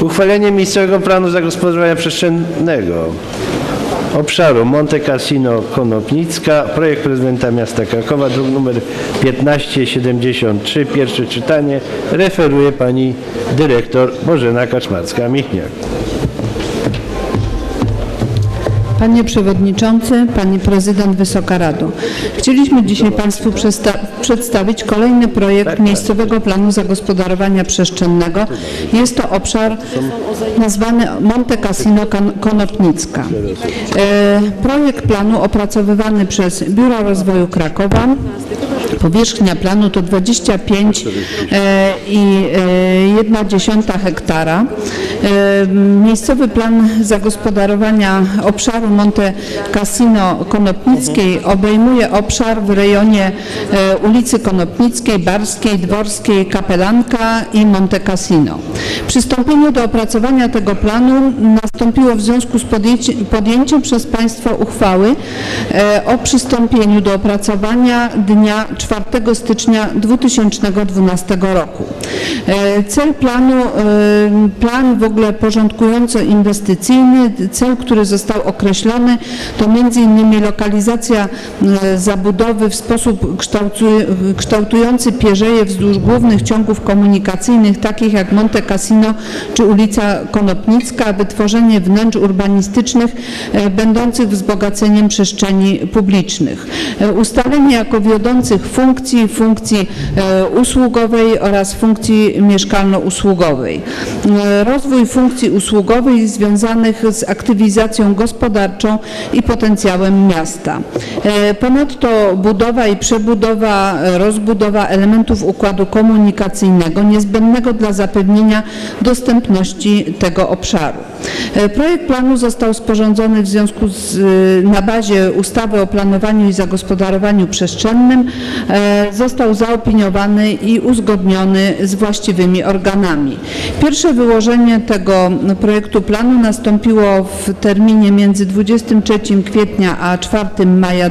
Uchwalenie miejscowego planu zagospodarowania przestrzennego obszaru Monte Cassino Konopnicka, projekt prezydenta miasta Krakowa, druk nr 1573, pierwsze czytanie, referuje pani dyrektor Bożena Kaczmarska-Michniak. Panie Przewodniczący, Pani Prezydent, Wysoka Rado. Chcieliśmy dzisiaj Państwu przedstawić kolejny projekt miejscowego planu zagospodarowania przestrzennego. Jest to obszar nazwany Monte Cassino Konopnicka. Projekt planu opracowywany przez Biuro Rozwoju Krakowa. Powierzchnia planu to 25,1 hektara. Miejscowy plan zagospodarowania obszaru Monte Cassino Konopnickiej obejmuje obszar w rejonie ulicy Konopnickiej, Barskiej, Dworskiej, Kapelanka i Monte Cassino. Przystąpienie do opracowania tego planu nastąpiło w związku z podjęciem przez Państwo uchwały o przystąpieniu do opracowania dnia 4 stycznia 2012 roku. Cel planu, plan w ogóle porządkująco-inwestycyjny, cel, który został określony, to m.in. lokalizacja zabudowy w sposób kształtujący pierzeje wzdłuż głównych ciągów komunikacyjnych, takich jak Monte Cassino czy ulica Konopnicka, wytworzenie wnętrz urbanistycznych będących wzbogaceniem przestrzeni publicznych. Ustalenie jako wiodących funkcji usługowej oraz funkcji mieszkalno-usługowej. Rozwój funkcji usługowej związanych z aktywizacją gospodarczą i potencjałem miasta. Ponadto budowa i przebudowa, rozbudowa elementów układu komunikacyjnego niezbędnego dla zapewnienia dostępności tego obszaru. Projekt planu został sporządzony w związku na bazie ustawy o planowaniu i zagospodarowaniu przestrzennym, został zaopiniowany i uzgodniony z właściwymi organami. Pierwsze wyłożenie tego projektu planu nastąpiło w terminie między 23 kwietnia a 4 maja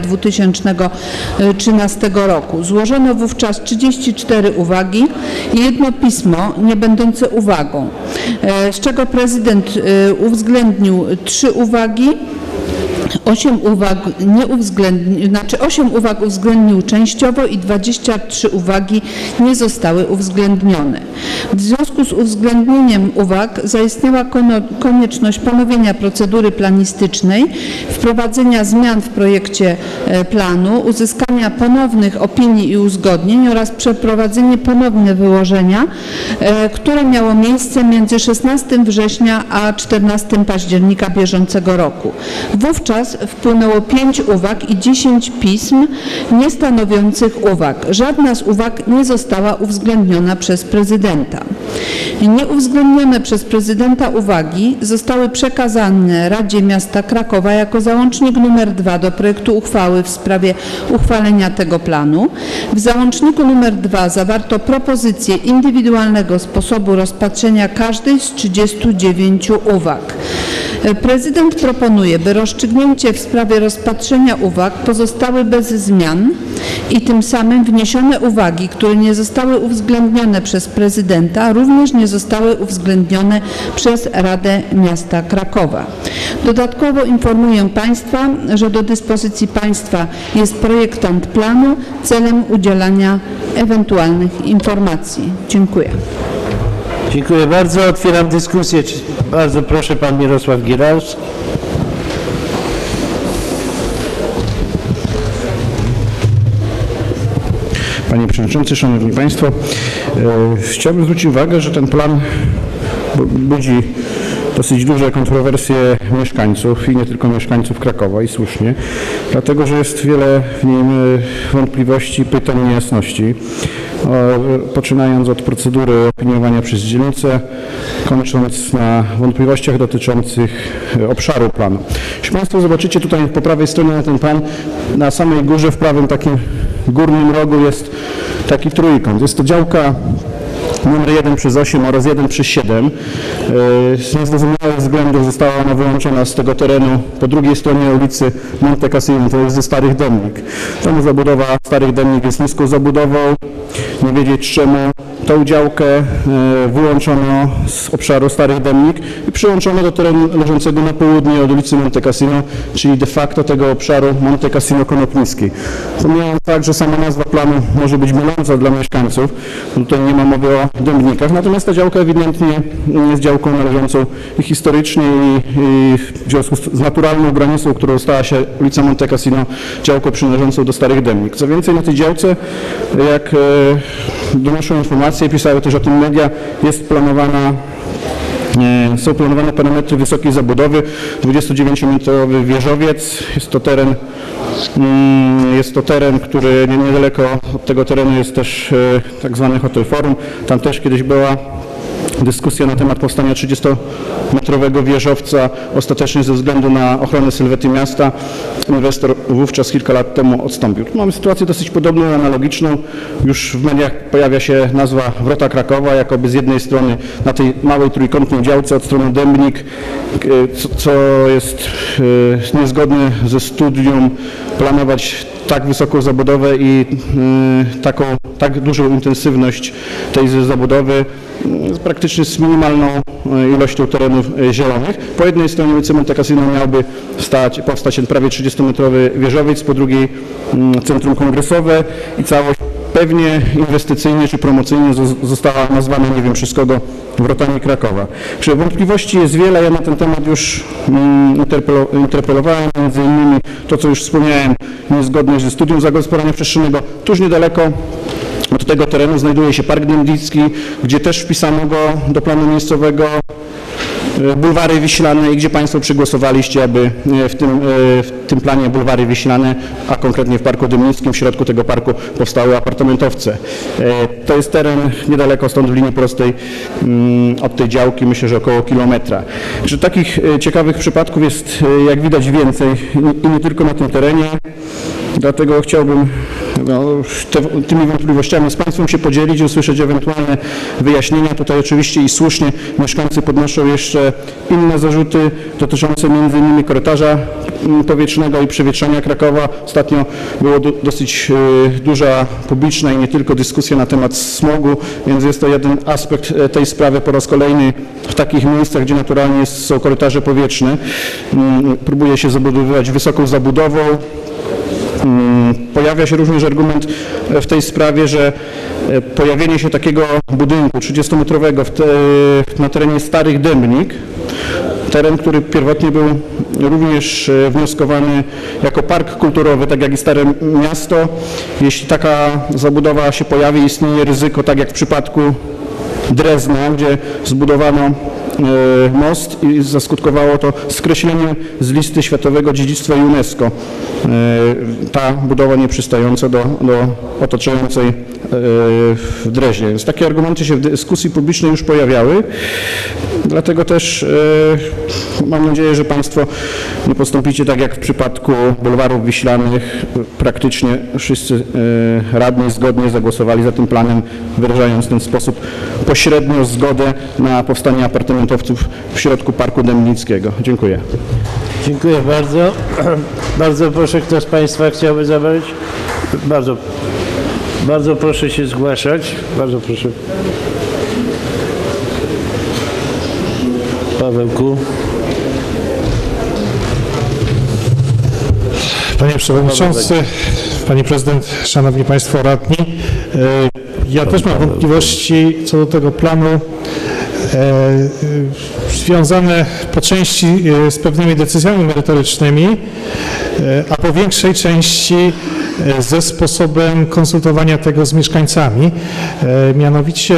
2013 roku. Złożono wówczas 34 uwagi i jedno pismo nie będące uwagą, z czego prezydent uwzględnił 3 uwagi. 8 uwag uwzględnił częściowo i 23 uwagi nie zostały uwzględnione. W związku z uwzględnieniem uwag zaistniała konieczność ponowienia procedury planistycznej, wprowadzenia zmian w projekcie planu, uzyskania ponownych opinii i uzgodnień oraz przeprowadzenie ponowne wyłożenia, które miało miejsce między 16 września a 14 października bieżącego roku. Wówczas wpłynęło 5 uwag i 10 pism niestanowiących uwag. Żadna z uwag nie została uwzględniona przez prezydenta. Nieuwzględnione przez prezydenta uwagi zostały przekazane Radzie Miasta Krakowa jako załącznik nr 2 do projektu uchwały w sprawie uchwalenia tego planu. W załączniku nr 2 zawarto propozycję indywidualnego sposobu rozpatrzenia każdej z 39 uwag. Prezydent proponuje, by rozstrzygnięcie w sprawie rozpatrzenia uwag pozostały bez zmian i tym samym wniesione uwagi, które nie zostały uwzględnione przez prezydenta, również nie zostały uwzględnione przez Radę Miasta Krakowa. Dodatkowo informuję Państwa, że do dyspozycji Państwa jest projektant planu celem udzielania ewentualnych informacji. Dziękuję. Dziękuję bardzo. Otwieram dyskusję. Bardzo proszę, pan Mirosław Gieralski. Panie Przewodniczący, Szanowni Państwo, chciałbym zwrócić uwagę, że ten plan budzi dosyć duże kontrowersje mieszkańców i nie tylko mieszkańców Krakowa i słusznie, dlatego że jest wiele w nim wątpliwości, pytań, niejasności. Poczynając od procedury opiniowania przez dzielnicę, kończąc na wątpliwościach dotyczących obszaru planu. Jeśli Państwo zobaczycie tutaj po prawej stronie na ten plan, na samej górze w prawym takim górnym rogu jest taki trójkąt. Jest to działka numer 1/8 oraz 1/7. Z niezrozumiałych względów została ona wyłączona z tego terenu po drugiej stronie ulicy Monte Cassino, to jest ze Starych Dębnik. Tam zabudowa Starych Dębnik jest niską zabudową, nie wiedzieć czemu tą działkę wyłączono z obszaru Stary Dębnik i przyłączono do terenu leżącego na południe od ulicy Monte Cassino, czyli de facto tego obszaru Monte Cassino Konopnickiej. Pomijając fakt, że sama nazwa planu może być myląca dla mieszkańców, tutaj nie ma mowy o dębnikach, natomiast ta działka ewidentnie jest działką należącą i historycznie i w związku z naturalną granicą, którą stała się ulica Monte Cassino, działką przynależącą do Starych Dębnik. Co więcej, na tej działce, jak donoszą informacje, pisały też o tym media, są planowane parametry wysokiej zabudowy, 29-metrowy wieżowiec, jest to teren, który niedaleko od tego terenu jest też tak zwany Hotel Forum, tam też kiedyś była dyskusja na temat powstania 30-metrowego wieżowca. Ostatecznie ze względu na ochronę sylwety miasta inwestor wówczas kilka lat temu odstąpił. Tu mamy sytuację dosyć podobną, analogiczną. Już w mediach pojawia się nazwa Wrota Krakowa, jakoby z jednej strony na tej małej trójkątnej działce od strony Dębnik, co jest niezgodne ze studium, planować tak wysoką zabudowę i tak dużą intensywność tej zabudowy praktycznie z minimalną ilością terenów zielonych. Po jednej stronie ulicy Monte Cassino miałby powstać ten prawie 30-metrowy wieżowiec, po drugiej centrum kongresowe i całość pewnie inwestycyjnie czy promocyjnie została nazwana, nie wiem przez kogo, Wrotami Krakowa. Wątpliwości jest wiele, ja na ten temat już interpelowałem, między innymi to, co już wspomniałem, niezgodność ze studium zagospodarowania przestrzennego. Tuż niedaleko od tego terenu znajduje się Park Dębnicki, gdzie też wpisano go do planu miejscowego, bulwary wiślane i gdzie Państwo przygłosowaliście, aby w tym planie bulwary wiślane, a konkretnie w Parku Dębnickim, w środku tego parku powstały apartamentowce. To jest teren niedaleko stąd w linii prostej od tej działki, myślę, że około kilometra. Że takich ciekawych przypadków jest, jak widać, więcej i nie tylko na tym terenie. Dlatego chciałbym tymi wątpliwościami z Państwem się podzielić, usłyszeć ewentualne wyjaśnienia. Tutaj oczywiście i słusznie mieszkańcy podnoszą jeszcze inne zarzuty dotyczące m.in. korytarza powietrznego i przewietrzenia Krakowa. Ostatnio była dosyć duża publiczna i nie tylko dyskusja na temat smogu, więc jest to jeden aspekt tej sprawy po raz kolejny w takich miejscach, gdzie naturalnie są korytarze powietrzne. Próbuje się zabudowywać wysoką zabudową. Pojawia się również argument w tej sprawie, że pojawienie się takiego budynku 30-metrowego na terenie Starych Dębnik, teren, który pierwotnie był również wnioskowany jako park kulturowy, tak jak i Stare Miasto. Jeśli taka zabudowa się pojawi, istnieje ryzyko, tak jak w przypadku Drezna, gdzie zbudowano most i zaskutkowało to skreśleniem z listy Światowego Dziedzictwa UNESCO. Ta budowa nieprzystająca do otaczającej w Dreźnie. Więc takie argumenty się w dyskusji publicznej już pojawiały. Dlatego też mam nadzieję, że Państwo nie postąpicie tak jak w przypadku bulwarów wiślanych. Praktycznie wszyscy radni zgodnie zagłosowali za tym planem, wyrażając w ten sposób pośrednio zgodę na powstanie apartamentowców w środku Parku Dębnickiego. Dziękuję. Dziękuję bardzo. Bardzo proszę, kto z Państwa chciałby zabrać? Bardzo proszę się zgłaszać. Bardzo proszę. Pawełku. Panie Przewodniczący, Pani Prezydent, Szanowni Państwo Radni, ja też mam wątpliwości co do tego planu, związane po części z pewnymi decyzjami merytorycznymi, a po większej części ze sposobem konsultowania tego z mieszkańcami. Mianowicie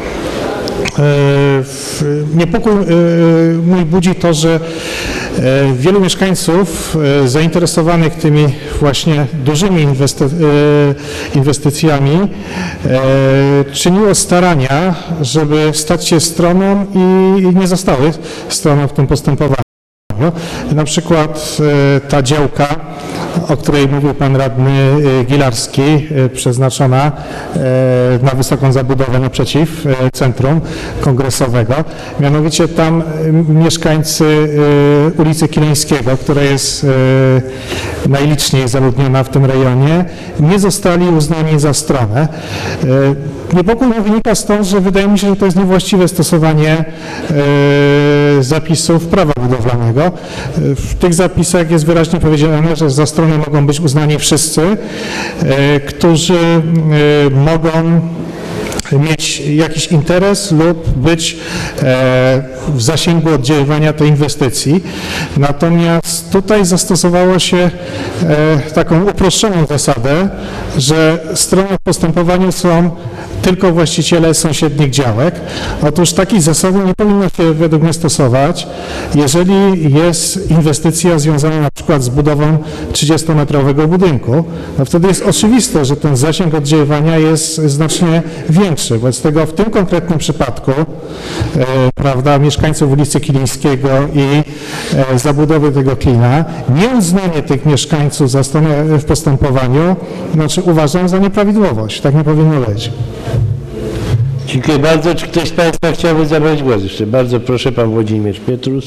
niepokój mój budzi to, że wielu mieszkańców zainteresowanych tymi właśnie dużymi inwestycjami czyniło starania, żeby stać się stroną i nie zostały stroną w tym postępowaniu. postępowaniu. Na przykład ta działka, o której mówił pan radny Gilarski, przeznaczona na wysoką zabudowę naprzeciw centrum kongresowego. Mianowicie tam mieszkańcy ulicy Kileńskiego, która jest najliczniej zaludniona w tym rejonie, nie zostali uznani za stronę. Niepokój wynika stąd, że wydaje mi się, że to jest niewłaściwe stosowanie zapisów prawa budowlanego. W tych zapisach jest wyraźnie powiedziane, że za stronę mogą być uznani wszyscy, którzy mogą mieć jakiś interes lub być w zasięgu oddziaływania tej inwestycji. Natomiast tutaj zastosowało się taką uproszczoną zasadę, że stroną w postępowaniu są tylko właściciele sąsiednich działek. Otóż takiej zasady nie powinno się według mnie stosować, jeżeli jest inwestycja związana na przykład z budową 30-metrowego budynku. No wtedy jest oczywiste, że ten zasięg oddziaływania jest znacznie większy. Wobec tego w tym konkretnym przypadku prawda, mieszkańców ulicy Kilińskiego i zabudowy tego klina, nieuznanie tych mieszkańców za stronę w postępowaniu, znaczy uważam za nieprawidłowość. Tak nie powinno być. Dziękuję bardzo. Czy ktoś z Państwa chciałby zabrać głos jeszcze? Bardzo proszę, pan Włodzimierz Pietrus.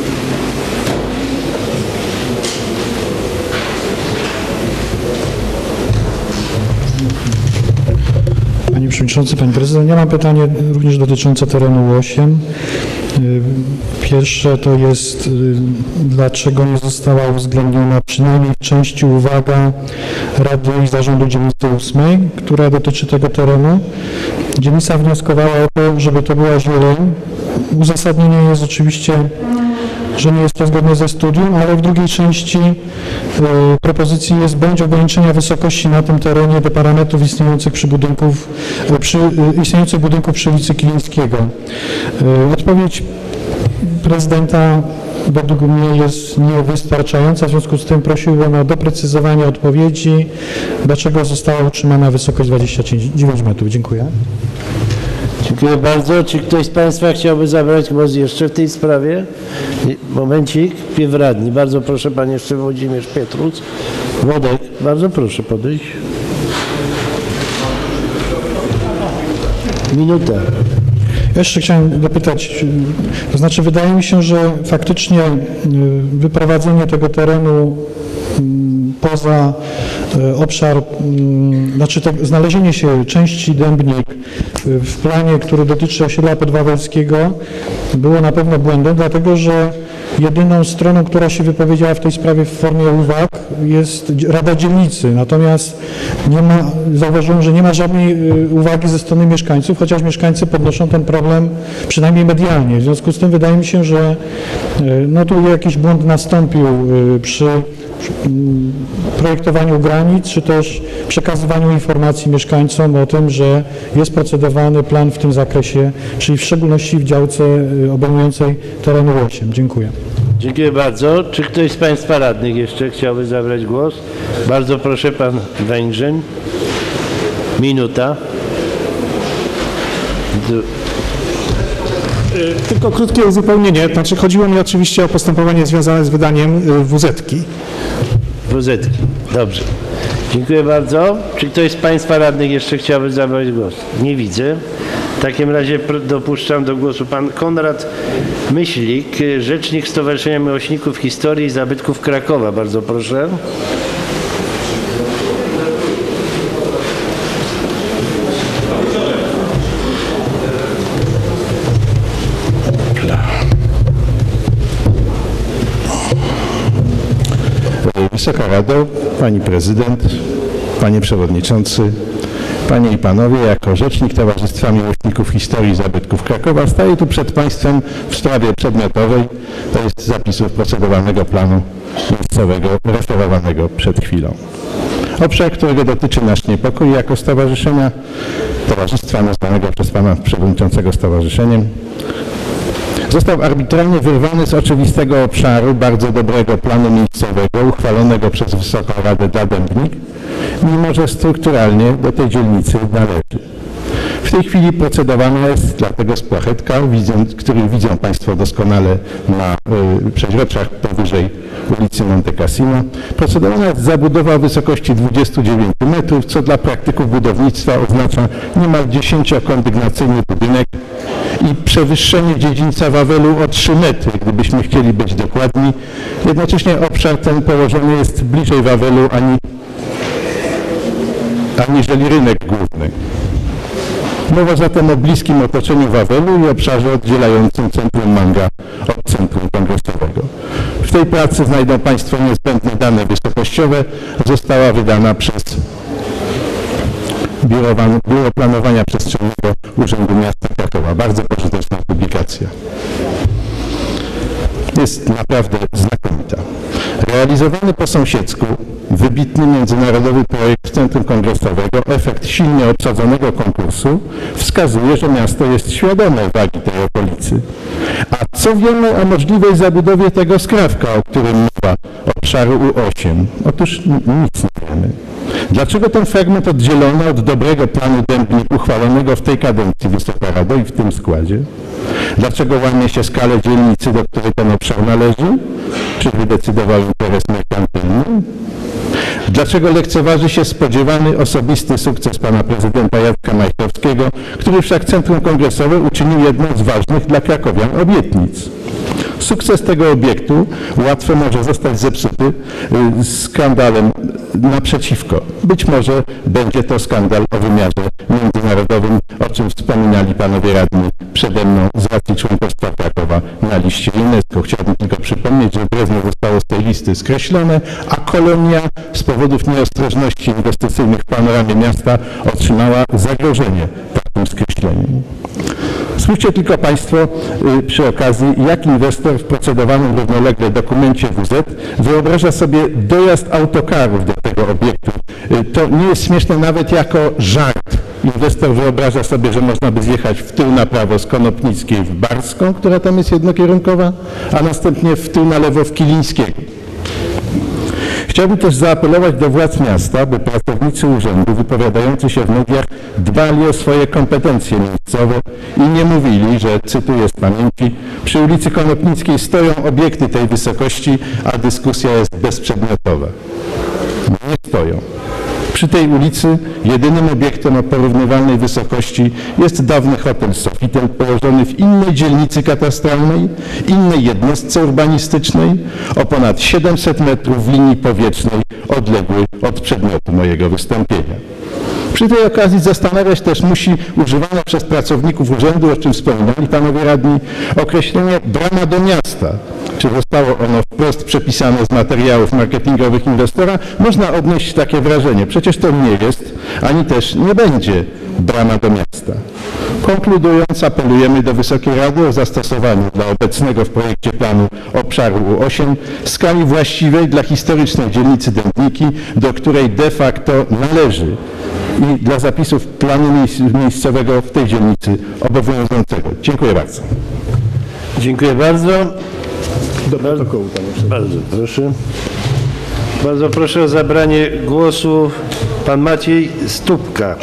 Panie Przewodniczący, Pani Prezydent, ja mam pytanie również dotyczące terenu 8. Pierwsze to jest, dlaczego nie została uwzględniona przynajmniej w części uwaga Rady i Zarządu Dzielnicy 8, która dotyczy tego terenu. Dzielnica wnioskowała o to, żeby to była zieleń. Uzasadnienie jest oczywiście, że nie jest to zgodne ze studium, ale w drugiej części propozycji jest bądź ograniczenia wysokości na tym terenie do parametrów istniejących istniejących budynków przy ulicy Kilińskiego. Odpowiedź prezydenta według mnie jest niewystarczająca, w związku z tym prosiłbym o doprecyzowanie odpowiedzi, dlaczego została utrzymana wysokość 29 metrów. Dziękuję. Dziękuję bardzo. Czy ktoś z Państwa chciałby zabrać głos jeszcze w tej sprawie? Momencik, wpierw radni. Bardzo proszę, pan jeszcze Włodzimierz Pietrus. Włodek, bardzo proszę podejść. Minuta. Jeszcze chciałem dopytać, to znaczy wydaje mi się, że faktycznie wyprowadzenie tego terenu poza obszar, znaczy znalezienie się części Dębnik w planie, który dotyczy osiedla Podwawelskiego, było na pewno błędem, dlatego że jedyną stroną, która się wypowiedziała w tej sprawie w formie uwag, jest Rada Dzielnicy. Natomiast zauważyłem, że nie ma żadnej uwagi ze strony mieszkańców, chociaż mieszkańcy podnoszą ten problem przynajmniej medialnie. W związku z tym wydaje mi się, że no tu jakiś błąd nastąpił przy projektowaniu granic, czy też przekazywaniu informacji mieszkańcom o tym, że jest procedowany plan w tym zakresie, czyli w szczególności w działce obejmującej terenu 8. Dziękuję. Dziękuję bardzo. Czy ktoś z Państwa radnych jeszcze chciałby zabrać głos? Bardzo proszę, pan Węgrzyn. Minuta. Tylko krótkie uzupełnienie. Znaczy chodziło mi oczywiście o postępowanie związane z wydaniem WZ-ki. WZ-ki. Dobrze. Dziękuję bardzo. Czy ktoś z Państwa radnych jeszcze chciałby zabrać głos? Nie widzę. W takim razie dopuszczam do głosu pan Konrad Myślik, rzecznik Stowarzyszenia Miłośników Historii i Zabytków Krakowa. Bardzo proszę. Wysoka Rado, Pani Prezydent, Panie Przewodniczący, Panie i Panowie, jako rzecznik Towarzystwa Miłośników Historii i Zabytków Krakowa staję tu przed Państwem w sprawie przedmiotowej, to jest zapisów procedowanego planu miejscowego referowanego przed chwilą. Obszar, którego dotyczy nasz niepokój jako stowarzyszenia, towarzystwa nazwanego przez Pana Przewodniczącego stowarzyszeniem, został arbitralnie wyrwany z oczywistego obszaru bardzo dobrego planu miejscowego uchwalonego przez Wysoką Radę dla Dębnik, mimo że strukturalnie do tej dzielnicy należy. W tej chwili procedowana jest dlatego szpachetka, który widzą Państwo doskonale na przeźroczach powyżej ulicy Monte Cassino. Procedowana jest zabudowa o wysokości 29 metrów, co dla praktyków budownictwa oznacza niemal 10-kondygnacyjny budynek i przewyższenie dziedzińca Wawelu o 3 metry, gdybyśmy chcieli być dokładni. Jednocześnie obszar ten położony jest bliżej Wawelu aniżeli rynek główny. Mowa zatem o bliskim otoczeniu Wawelu i obszarze oddzielającym centrum Manga od centrum kongresowego. W tej pracy znajdą Państwo niezbędne dane wysokościowe. Została wydana przez Biuro Planowania Przestrzennego Urzędu Miasta Krakowa. Bardzo pożyteczna publikacja. Jest naprawdę znakomita. Realizowany po sąsiedzku, wybitny międzynarodowy projekt Centrum Kongresowego, efekt silnie obsadzonego konkursu, wskazuje, że miasto jest świadome wagi tej okolicy. A co wiemy o możliwej zabudowie tego skrawka, o którym mowa, obszaru U8? Otóż nic nie wiemy. Dlaczego ten fragment oddzielony od dobrego planu Dębnik uchwalonego w tej kadencji Wysoka Rado i w tym składzie? Dlaczego łamie się skalę dzielnicy, do której ten obszar należy? Czyżby decydował interes merkantylny? Dlaczego lekceważy się spodziewany osobisty sukces pana prezydenta Jacka Majchrowskiego, który wszak Centrum Kongresowe uczynił jedną z ważnych dla krakowian obietnic? Sukces tego obiektu łatwo może zostać zepsuty skandalem naprzeciwko. Być może będzie to skandal o wymiarze międzynarodowym, o czym wspominali panowie radni przede mną z racji członkostwa Krakowa na liście UNESCO. Chciałbym tylko przypomnieć, że Brezno zostało z tej listy skreślone, a Kolonia z powodów nieostrożności inwestycyjnych w panoramie miasta otrzymała zagrożenie takim skreśleniem. Spójrzcie tylko Państwo przy okazji, jak inwestor w procedowanym równolegle dokumencie WZ wyobraża sobie dojazd autokarów do tego obiektu. To nie jest śmieszne nawet jako żart. Inwestor wyobraża sobie, że można by zjechać w tył na prawo z Konopnickiej w Barską, która tam jest jednokierunkowa, a następnie w tył na lewo w Kilińskiego. Chciałbym też zaapelować do władz miasta, by pracownicy urzędu wypowiadający się w mediach dbali o swoje kompetencje miejscowe i nie mówili, że, cytuję z pamięci, przy ulicy Konopnickiej stoją obiekty tej wysokości, a dyskusja jest bezprzedmiotowa. Nie stoją. Przy tej ulicy jedynym obiektem o porównywalnej wysokości jest dawny hotel Sofitel położony w innej dzielnicy katastralnej, innej jednostce urbanistycznej o ponad 700 metrów w linii powietrznej odległy od przedmiotu mojego wystąpienia. Przy tej okazji zastanawiać też musi używane przez pracowników urzędu, o czym wspominali panowie radni, określenie brama do miasta. Czy zostało ono wprost przepisane z materiałów marketingowych inwestora? Można odnieść takie wrażenie. Przecież to nie jest, ani też nie będzie brama do miasta. Konkludując, apelujemy do Wysokiej Rady o zastosowaniu dla obecnego w projekcie planu obszaru U8 skali właściwej dla historycznej dzielnicy Dębniki, do której de facto należy, i dla zapisów planu miejscowego w tej dzielnicy obowiązującego. Dziękuję bardzo. Dziękuję bardzo. Bardzo proszę. Bardzo proszę o zabranie głosu pan Maciej Stupka.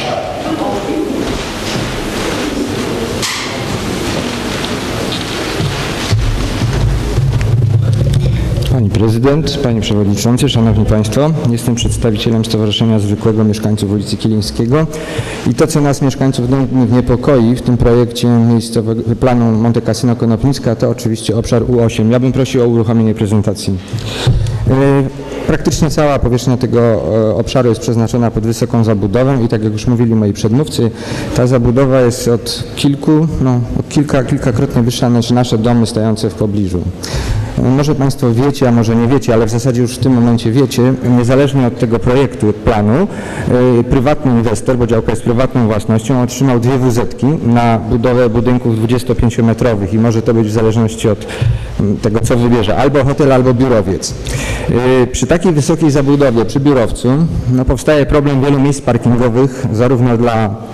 Pani Prezydent, Panie Przewodniczący, Szanowni Państwo, jestem przedstawicielem Stowarzyszenia Zwykłego Mieszkańców ulicy Kilińskiego i to, co nas mieszkańców Dębnik niepokoi w tym projekcie miejscowego planu Monte Cassino Konopnicka, to oczywiście obszar U8. Ja bym prosił o uruchomienie prezentacji. Praktycznie cała powierzchnia tego obszaru jest przeznaczona pod wysoką zabudowę i tak jak już mówili moi przedmówcy, ta zabudowa jest od kilkakrotnie wyższa niż nasze domy stojące w pobliżu. Może Państwo wiecie, a może nie wiecie, ale w zasadzie już w tym momencie wiecie, niezależnie od tego projektu, planu, prywatny inwestor, bo działka jest prywatną własnością, otrzymał 2 WZ-ki na budowę budynków 25-metrowych i może to być w zależności od tego, co wybierze, albo hotel, albo biurowiec. Przy takiej wysokiej zabudowie, przy biurowcu, powstaje problem wielu miejsc parkingowych, zarówno dla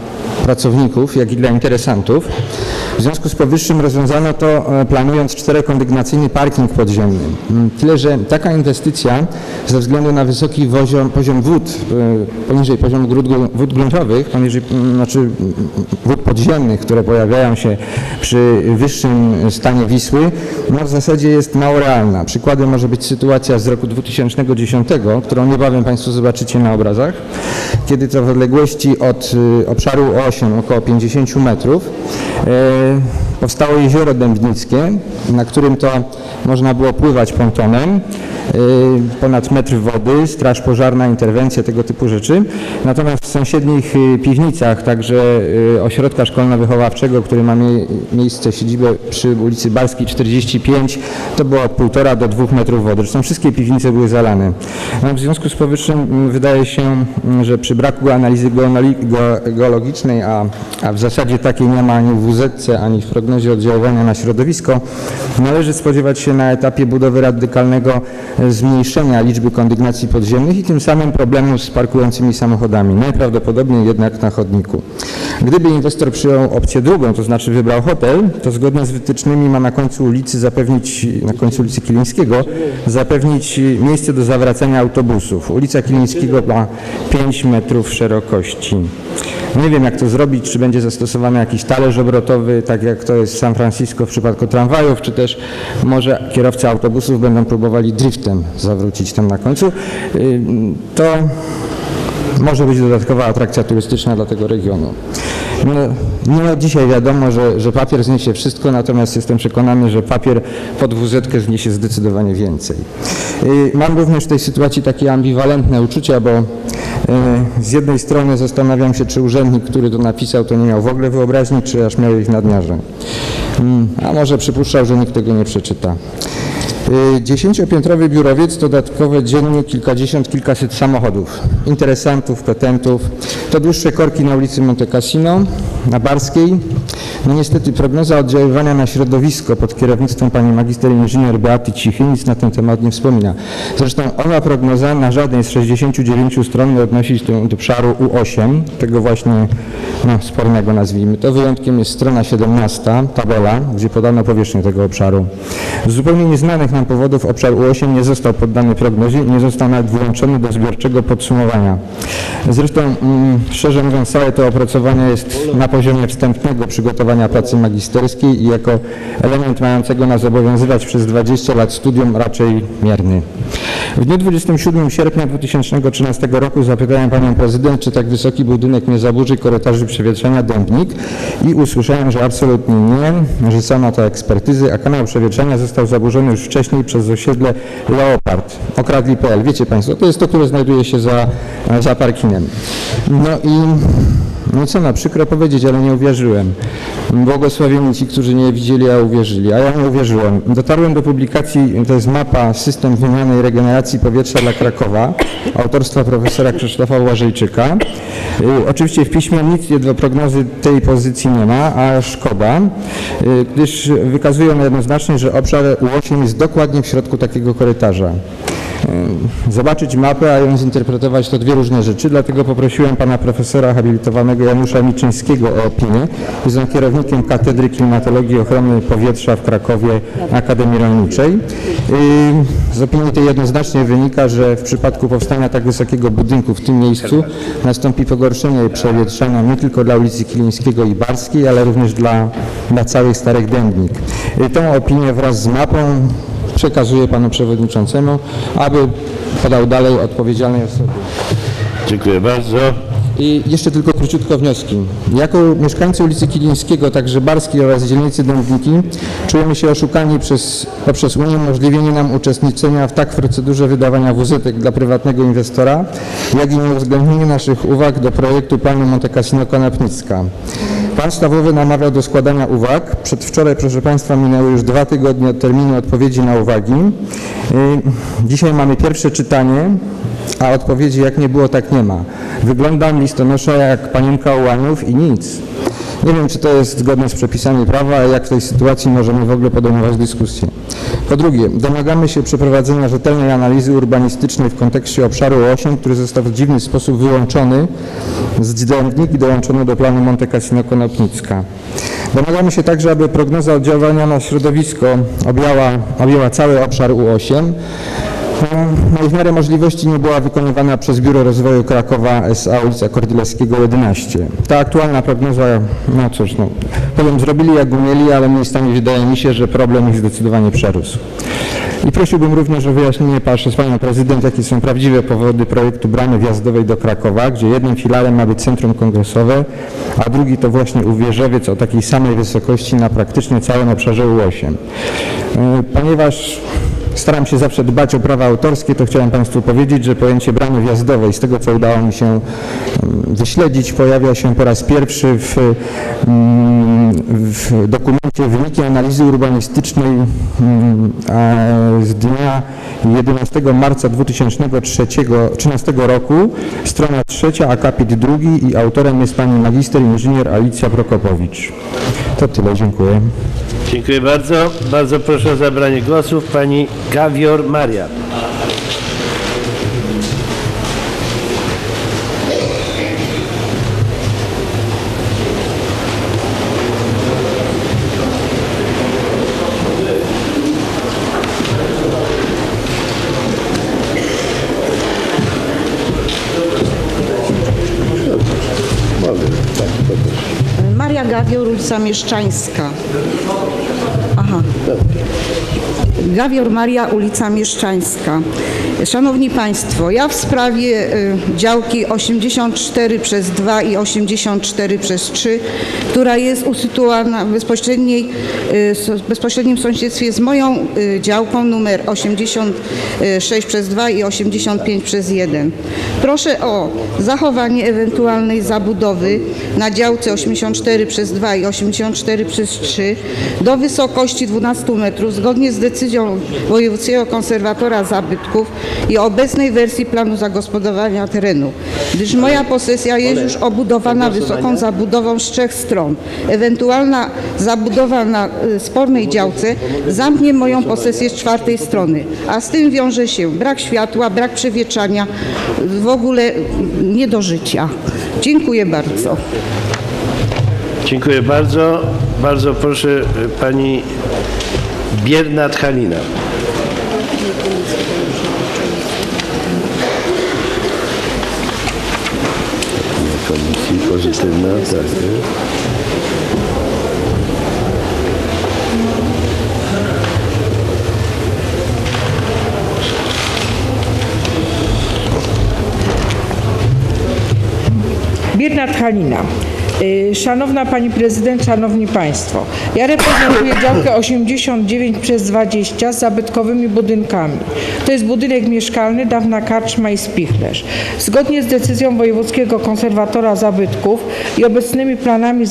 pracowników, jak i dla interesantów. W związku z powyższym rozwiązano to planując 4-kondygnacyjny parking podziemny. Tyle, że taka inwestycja ze względu na wysoki poziom wód, poniżej poziomu wód gruntowych, znaczy wód podziemnych, które pojawiają się przy wyższym stanie Wisły, no w zasadzie jest mało realna. Przykładem może być sytuacja z roku 2010, którą niebawem Państwo zobaczycie na obrazach, kiedy to w odległości od obszaru O8 około 50 metrów powstało jezioro Dębnickie, na którym to można było pływać pontonem, ponad metr wody, straż pożarna, interwencje, tego typu rzeczy. Natomiast w sąsiednich piwnicach, także ośrodka szkolno-wychowawczego, który ma miejsce, siedzibę przy ulicy Barskiej 45, to było od 1,5 do 2 metrów wody. Zresztą wszystkie piwnice były zalane. No, w związku z powyższym wydaje się, że przy braku analizy geologicznej, a w zasadzie takiej nie ma ani w WZ, ani w prognozie oddziaływania na środowisko, należy spodziewać się na etapie budowy radykalnego zmniejszenia liczby kondygnacji podziemnych i tym samym problemu z parkującymi samochodami, najprawdopodobniej jednak na chodniku. Gdyby inwestor przyjął opcję drugą, to znaczy wybrał hotel, to zgodnie z wytycznymi ma na końcu ulicy Kilińskiego zapewnić miejsce do zawracania autobusów. Ulica Kilińskiego ma 5 metrów szerokości. Nie wiem, jak to zrobić, czy będzie zastosowany jakiś talerz obrotowy, tak jak to jest w San Francisco w przypadku tramwajów, czy też może kierowcy autobusów będą próbowali driftem zawrócić tam na końcu. To może być dodatkowa atrakcja turystyczna dla tego regionu. Nie od dzisiaj wiadomo, że papier zniesie wszystko, natomiast jestem przekonany, że papier pod WZ-kę zniesie zdecydowanie więcej. Mam również w tej sytuacji takie ambiwalentne uczucia, bo z jednej strony zastanawiam się, czy urzędnik, który to napisał, to nie miał w ogóle wyobraźni, czy aż miał ich w nadmiarze. A może przypuszczał, że nikt tego nie przeczyta. 10-piętrowy biurowiec to dodatkowe dziennie kilkaset samochodów, interesantów, petentów. To dłuższe korki na ulicy Monte Cassino, na Barskiej. No niestety prognoza oddziaływania na środowisko pod kierownictwem pani magister inżynier Beaty Cichy nic na ten temat nie wspomina. Zresztą owa prognoza na żadnej z 69 stron nie odnosi się do obszaru U8, tego właśnie spornego nazwijmy to. Wyjątkiem jest strona 17, tabela, gdzie podano powierzchnię tego obszaru. Z zupełnie nieznanych nam powodów obszar U8 nie został poddany prognozie i nie został nawet włączony do zbiorczego podsumowania. Zresztą, szczerze mówiąc, całe to opracowanie jest na poziomie wstępnego przygotowania pracy magisterskiej i jako element mającego nas obowiązywać przez 20 lat studium raczej mierny. W dniu 27 sierpnia 2013 roku zapytałem panią prezydent, czy tak wysoki budynek nie zaburzy korytarzy przewietrzenia Dębnik i usłyszałem, że absolutnie nie, że są na to ekspertyzy, a kanał przewietrzenia został zaburzony już wcześniej przez osiedle Leopard, okradli.pl. Wiecie Państwo, to jest to, które znajduje się za parkingiem. No co, przykro powiedzieć, ale nie uwierzyłem. Błogosławieni ci, którzy nie widzieli, a uwierzyli. A ja nie uwierzyłem. Dotarłem do publikacji, to jest mapa System Wymiany i Regeneracji Powietrza dla Krakowa, autorstwa profesora Krzysztofa Łażejczyka. Oczywiście w piśmie nic do prognozy tej pozycji nie ma, a szkoda, gdyż wykazuje on jednoznacznie, że obszar U8 jest dokładnie w środku takiego korytarza. Zobaczyć mapę, a ją zinterpretować to dwie różne rzeczy, dlatego poprosiłem pana profesora habilitowanego Janusza Miczyńskiego o opinię. Jest on kierownikiem Katedry Klimatologii i Ochrony Powietrza w Krakowie Akademii Rolniczej. Z opinii tej jednoznacznie wynika, że w przypadku powstania tak wysokiego budynku w tym miejscu nastąpi pogorszenie przewietrzenia nie tylko dla ulicy Kilińskiego i Barskiej, ale również dla całych Starych Dębnik. Tą opinię wraz z mapą przekazuję panu przewodniczącemu, aby podał dalej odpowiedzialnej osobie. Dziękuję bardzo. I jeszcze tylko króciutko wnioski. Jako mieszkańcy ulicy Kilińskiego, także Barskiej oraz dzielnicy Dębniki czujemy się oszukani poprzez uniemożliwienie nam uczestniczenia w procedurze wydawania WZ-ek dla prywatnego inwestora, jak i nieuwzględnienie naszych uwag do projektu planu Monte Cassino Konopnicka. Pan Stawowy namawiał do składania uwag. Przedwczoraj, proszę Państwa, minęły już 2 tygodnie od terminu odpowiedzi na uwagi. Dzisiaj mamy pierwsze czytanie, a odpowiedzi jak nie było, tak nie ma. Wyglądam listonosza jak panienka Ołaniów i nic. Nie wiem, czy to jest zgodne z przepisami prawa, a jak w tej sytuacji możemy w ogóle podejmować dyskusję. Po drugie, domagamy się przeprowadzenia rzetelnej analizy urbanistycznej w kontekście obszaru 8, który został w dziwny sposób wyłączony z Dębnik i dołączony do planu Monte Cassino Konopnicka. Domagamy się także, aby prognoza oddziaływania na środowisko objęła cały obszar U8. Na w miarę możliwości nie była wykonywana przez Biuro Rozwoju Krakowa S.A. ulica Kordylewskiego 11. Ta aktualna prognoza, no cóż, powiem, zrobili jak umieli, ale miejscami wydaje mi się, że problem ich zdecydowanie przerósł. I prosiłbym również o wyjaśnienie przez Panią Prezydent, jakie są prawdziwe powody projektu bramy wjazdowej do Krakowa, gdzie jednym filarem ma być centrum kongresowe, a drugi to właśnie Uwierzowiec o takiej samej wysokości na praktycznie całym obszarze U8. Ponieważ staram się zawsze dbać o prawa autorskie, to chciałem Państwu powiedzieć, że pojęcie bramy wjazdowej, z tego co udało mi się wyśledzić, pojawia się po raz pierwszy w dokumencie Wyniki analizy urbanistycznej z dnia 11 marca 2013 roku, strona 3, akapit 2 i autorem jest pani magister inżynier Alicja Prokopowicz. To tyle, dziękuję. Dziękuję bardzo. Bardzo proszę o zabranie głosu pani Gawior Maria. Maria Gawior, ulica Mieszczańska. Gawior Maria, ulica Mieszczańska. Szanowni Państwo, ja w sprawie działki 84/2 i 84/3, która jest usytuowana w bezpośrednim sąsiedztwie z moją działką numer 86/2 i 85/1. Proszę o zachowanie ewentualnej zabudowy na działce 84/2 i 84/3 do wysokości 12 metrów zgodnie z decyzją Wojewódzkiego Konserwatora Zabytków i obecnej wersji planu zagospodarowania terenu, gdyż moja posesja jest już obudowana wysoką zabudową z 3 stron. Ewentualna zabudowa na spornej działce zamknie moją posesję z 4 strony, a z tym wiąże się brak światła, brak przewietrzania, w ogóle nie do życia. Dziękuję bardzo. Dziękuję bardzo. Bardzo proszę pani Biernat Halina. Komisji pozytywna, tak. Biernat Halina. Szanowna Pani Prezydent, Szanowni Państwo, ja reprezentuję działkę 89/20 z zabytkowymi budynkami. To jest budynek mieszkalny, dawna karczma i spichlerz. Zgodnie z decyzją Wojewódzkiego Konserwatora Zabytków i obecnymi planami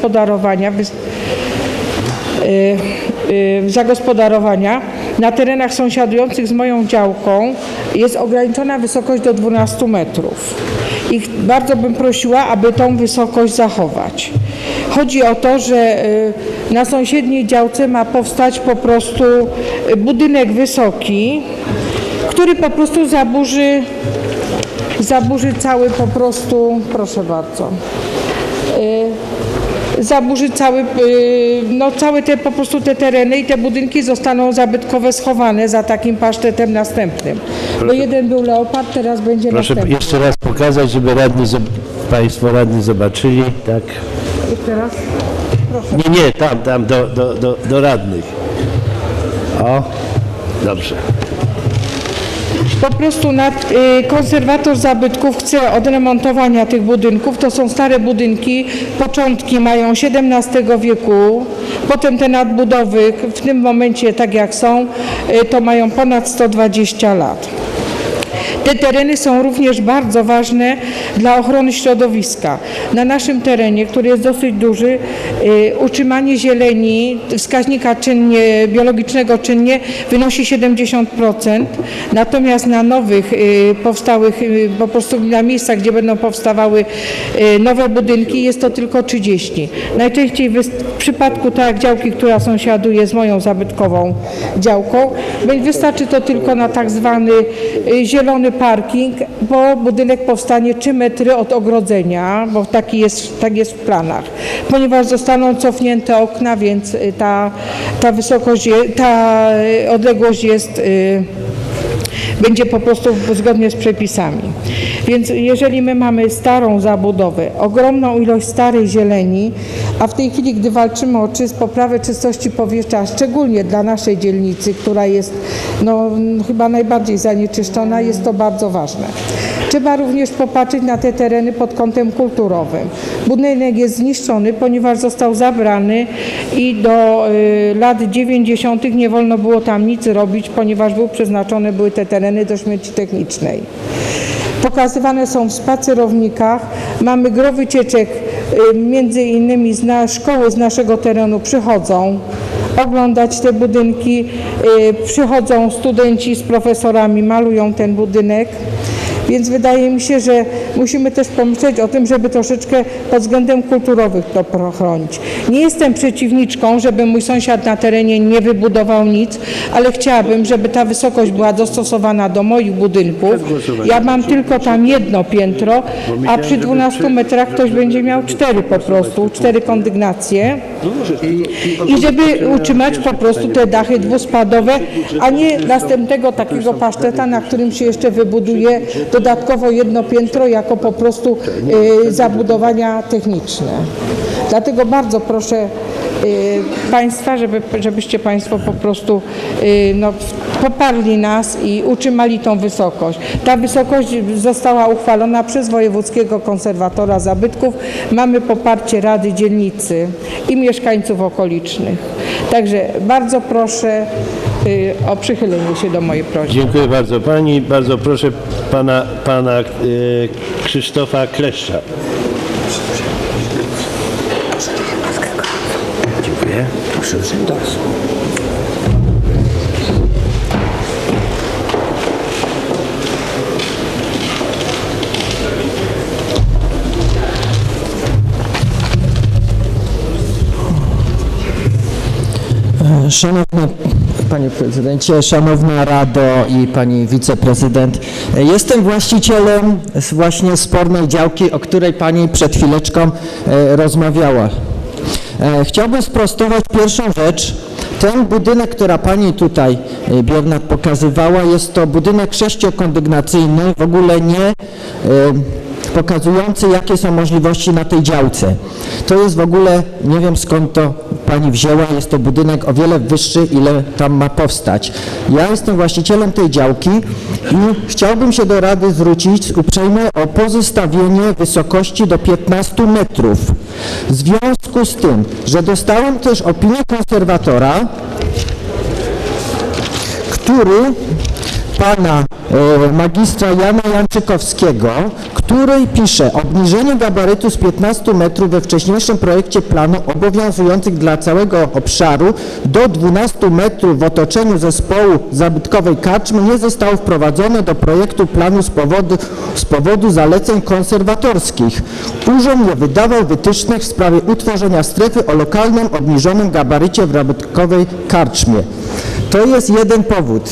zagospodarowania na terenach sąsiadujących z moją działką jest ograniczona wysokość do 12 metrów. I bardzo bym prosiła, aby tą wysokość zachować. Chodzi o to, że na sąsiedniej działce ma powstać po prostu budynek wysoki, który po prostu zaburzy cały po prostu, proszę bardzo, zaburzy całe te po prostu te tereny i te budynki zostaną zabytkowe schowane za takim pasztetem następnym. Bo jeden był leopard, teraz będzie następny. Proszę jeszcze raz pokazać, żeby Państwo radni zobaczyli, tak? Jeszcze raz? Proszę. Nie, tam do radnych. O, dobrze. Po prostu konserwator zabytków chce odremontowania tych budynków. To są stare budynki, początki mają XVII wieku, potem te nadbudowy w tym momencie, tak jak są, to mają ponad 120 lat. Te tereny są również bardzo ważne dla ochrony środowiska. Na naszym terenie, który jest dosyć duży, utrzymanie zieleni, wskaźnika biologicznego czynnie wynosi 70%, natomiast na nowych powstałych, po prostu na miejscach, gdzie będą powstawały nowe budynki, jest to tylko 30%. Najczęściej w przypadku tak działki, która sąsiaduje z moją zabytkową działką, wystarczy to tylko na tak zwany zielony parking, bo budynek powstanie 3 metry od ogrodzenia, bo tak jest w planach. Ponieważ zostaną cofnięte okna, więc ta wysokość, ta odległość będzie po prostu zgodnie z przepisami. Więc jeżeli my mamy starą zabudowę, ogromną ilość starej zieleni, a w tej chwili, gdy walczymy o poprawę czystości powietrza, szczególnie dla naszej dzielnicy, która jest chyba najbardziej zanieczyszczona, jest to bardzo ważne. Trzeba również popatrzeć na te tereny pod kątem kulturowym. Budynek jest zniszczony, ponieważ został zabrany i do lat 90. nie wolno było tam nic robić, ponieważ były te tereny do śmieci technicznej. Pokazywane są w spacerownikach. Mamy gro wycieczek, między innymi szkoły z naszego terenu przychodzą oglądać te budynki, przychodzą studenci z profesorami, malują ten budynek. Więc wydaje mi się, że musimy też pomyśleć o tym, żeby troszeczkę pod względem kulturowym to chronić. Nie jestem przeciwniczką, żeby mój sąsiad na terenie nie wybudował nic, ale chciałabym, żeby ta wysokość była dostosowana do moich budynków. Ja mam tylko tam jedno piętro, a przy 12 metrach ktoś będzie miał 4 kondygnacje i żeby utrzymać po prostu te dachy dwuspadowe, a nie następnego takiego paszteta, na którym się jeszcze wybuduje dodatkowo jedno piętro jako po prostu zabudowania techniczne. Dlatego bardzo proszę Państwa, żebyście Państwo po prostu poparli nas i utrzymali tą wysokość. Ta wysokość została uchwalona przez wojewódzkiego konserwatora zabytków. Mamy poparcie Rady Dzielnicy i mieszkańców okolicznych. Także bardzo proszę o przychylenie się do mojej prośby. Dziękuję bardzo Pani. Bardzo proszę pana Krzysztofa Kleszcza. Dziękuję. Proszę urzędu. Szanowny Panie Prezydencie, Szanowna Rado i Pani Wiceprezydent, jestem właścicielem właśnie spornej działki, o której Pani przed chwileczką rozmawiała. Chciałbym sprostować pierwszą rzecz. Ten budynek, który Pani tutaj, Biernat, pokazywała, jest to budynek 6-kondygnacyjny, w ogóle nie pokazujący, jakie są możliwości na tej działce. To jest w ogóle, nie wiem skąd to Pani wzięła, jest to budynek o wiele wyższy, ile tam ma powstać. Ja jestem właścicielem tej działki i chciałbym się do Rady zwrócić uprzejmie o pozostawienie wysokości do 15 metrów. W związku z tym, że dostałem też opinię konserwatora, który pana magistra Jana Janczykowskiego, który pisze: obniżenie gabarytu z 15 metrów we wcześniejszym projekcie planu obowiązujących dla całego obszaru do 12 metrów w otoczeniu zespołu zabytkowej karczmy nie zostało wprowadzone do projektu planu z powodu zaleceń konserwatorskich. Urząd nie wydawał wytycznych w sprawie utworzenia strefy o lokalnym obniżonym gabarycie w zabytkowej karczmie. To jest jeden powód.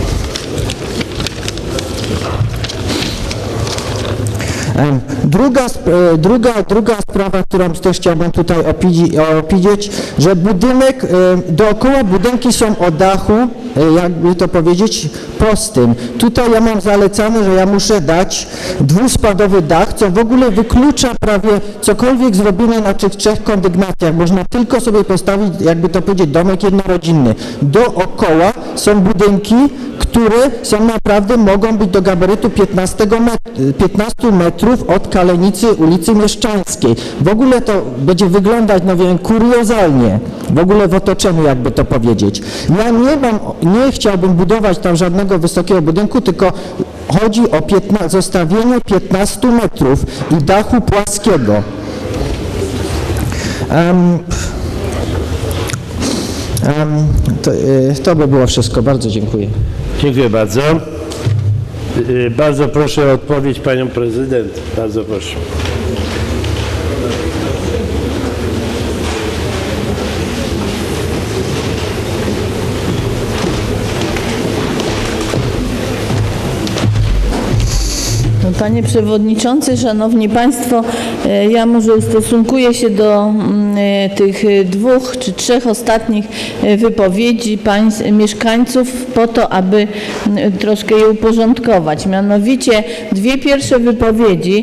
Druga sprawa, którą też chciałbym tutaj opowiedzieć, że budynek, dookoła budynki są o dachu, jakby to powiedzieć, prostym. Tutaj ja mam zalecane, że ja muszę dać dwuspadowy dach, co w ogóle wyklucza prawie cokolwiek zrobione na tych 3 kondygnacjach. Można tylko sobie postawić, jakby to powiedzieć, domek jednorodzinny. Dookoła są budynki, które są naprawdę, mogą być do gabarytu 15 metrów od kalenicy ulicy Mieszczańskiej. W ogóle to będzie wyglądać, no wiem, kuriozalnie, w ogóle w otoczeniu, jakby to powiedzieć. Ja nie chciałbym budować tam żadnego wysokiego budynku, tylko chodzi o zostawienie 15 metrów i dachu płaskiego. To by było wszystko. Bardzo dziękuję. Dziękuję bardzo. Bardzo proszę o odpowiedź panią prezydent. Bardzo proszę. Panie Przewodniczący, Szanowni Państwo, ja może ustosunkuję się do tych 2 czy 3 ostatnich wypowiedzi mieszkańców po to, aby troszkę je uporządkować. Mianowicie 2 pierwsze wypowiedzi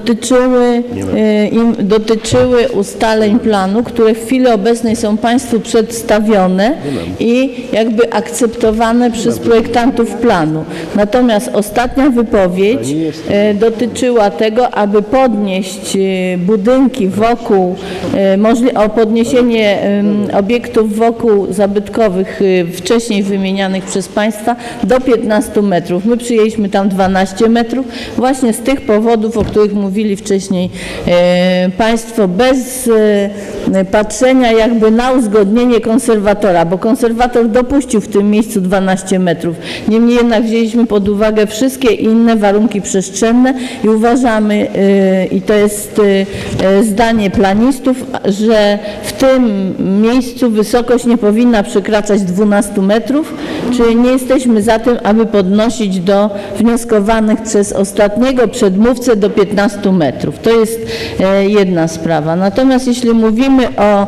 dotyczyły ustaleń planu, które w chwili obecnej są Państwu przedstawione i jakby akceptowane przez projektantów planu. Natomiast ostatnia wypowiedź dotyczyła tego, aby podnieść budynki wokół, o podniesienie obiektów wokół zabytkowych wcześniej wymienianych przez Państwa do 15 metrów. My przyjęliśmy tam 12 metrów właśnie z tych powodów, o których mówili wcześniej Państwo, bez patrzenia jakby na uzgodnienie konserwatora, bo konserwator dopuścił w tym miejscu 12 metrów. Niemniej jednak wzięliśmy pod uwagę wszystkie inne warunki przestrzenne i uważamy, i to jest zdanie planistów, że w tym miejscu wysokość nie powinna przekraczać 12 metrów, czyli nie jesteśmy za tym, aby podnosić do wnioskowanych przez ostatniego przedmówcę do 15 metrów. To jest jedna sprawa. Natomiast jeśli mówimy o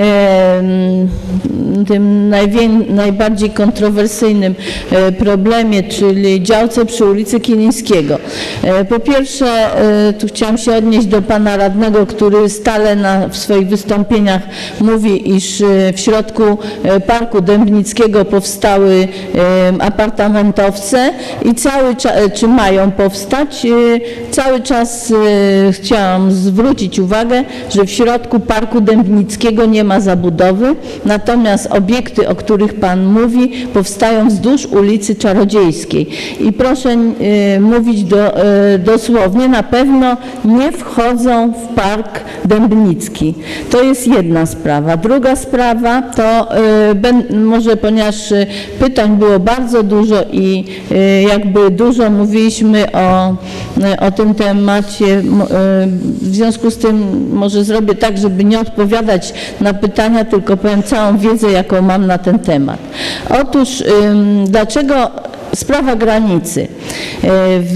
tym najbardziej kontrowersyjnym problemie, czyli działce przy ulicy Kilińskiego. Po pierwsze, tu chciałam się odnieść do pana radnego, który stale w swoich wystąpieniach mówi, iż w środku Parku Dębnickiego powstały apartamentowce i cały czas, czy mają powstać, cały czas chciałam zwrócić uwagę, że w środku Parku Dębnickiego nie ma zabudowy, natomiast obiekty, o których pan mówi, powstają wzdłuż ulicy Czarodziejskiej. I proszę mówić dosłownie, na pewno nie wchodzą w Park Dębnicki. To jest jedna sprawa. Druga sprawa to może, ponieważ pytań było bardzo dużo i jakby dużo mówiliśmy o tym temacie, w związku z tym może zrobię tak, żeby nie odpowiadać na pytania, tylko powiem całą wiedzę, jaką mam na ten temat. Otóż dlaczego sprawa granicy? W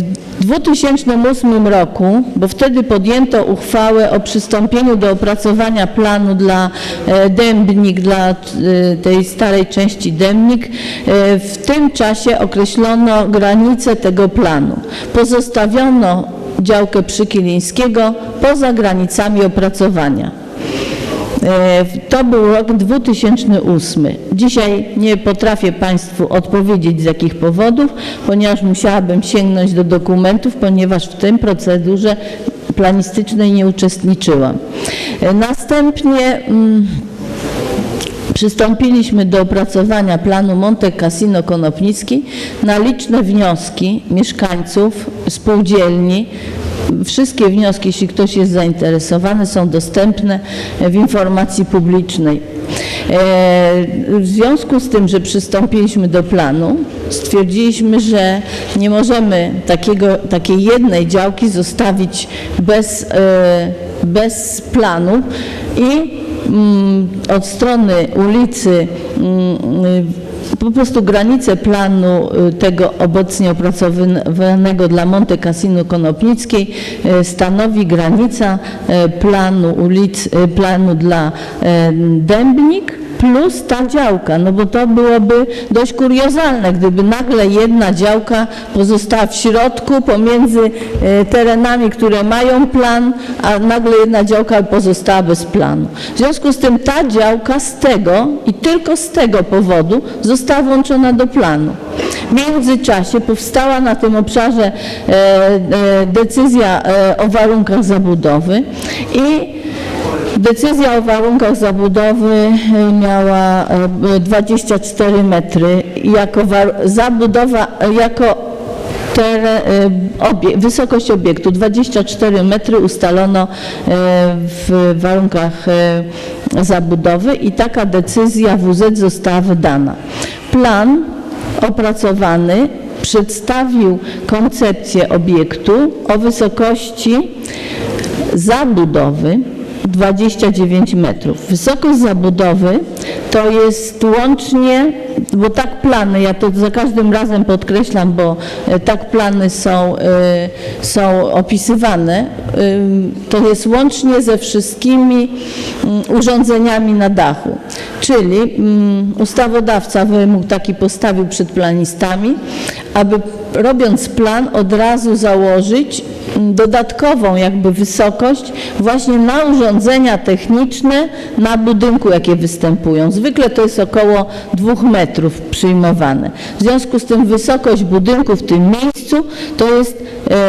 2008 roku, bo wtedy podjęto uchwałę o przystąpieniu do opracowania planu dla Dębnik, dla tej starej części Dębnik, w tym czasie określono granice tego planu. Pozostawiono działkę przy Kilińskiego poza granicami opracowania. To był rok 2008. Dzisiaj nie potrafię Państwu odpowiedzieć, z jakich powodów, ponieważ musiałabym sięgnąć do dokumentów, ponieważ w tym procedurze planistycznej nie uczestniczyłam. Następnie przystąpiliśmy do opracowania planu Monte Cassino Konopnicki na liczne wnioski mieszkańców, spółdzielni. Wszystkie wnioski, jeśli ktoś jest zainteresowany, są dostępne w informacji publicznej. W związku z tym, że przystąpiliśmy do planu, stwierdziliśmy, że nie możemy takiej jednej działki zostawić bez planu i od strony ulicy po prostu granice planu tego obecnie opracowywanego dla Monte Cassino Konopnickiej stanowi granica planu dla Dębnik plus ta działka, no bo to byłoby dość kuriozalne, gdyby nagle jedna działka pozostała w środku pomiędzy terenami, które mają plan, a nagle jedna działka pozostała bez planu. W związku z tym ta działka z tego i tylko z tego powodu została włączona do planu. W międzyczasie powstała na tym obszarze decyzja o warunkach zabudowy i decyzja o warunkach zabudowy miała 24 metry jako zabudowa, jako wysokość obiektu 24 metry ustalono w warunkach zabudowy i taka decyzja WZ została wydana. Plan opracowany przedstawił koncepcję obiektu o wysokości zabudowy 29 metrów. Wysokość zabudowy to jest łącznie, bo tak plany, ja to za każdym razem podkreślam, bo tak plany są opisywane, to jest łącznie ze wszystkimi urządzeniami na dachu. Czyli ustawodawca wymóg taki postawił przed planistami, aby robiąc plan od razu założyć dodatkową jakby wysokość właśnie na urządzenia techniczne na budynku, jakie występują. Zwykle to jest około 2 metrów przyjmowane. W związku z tym wysokość budynku w tym miejscu to jest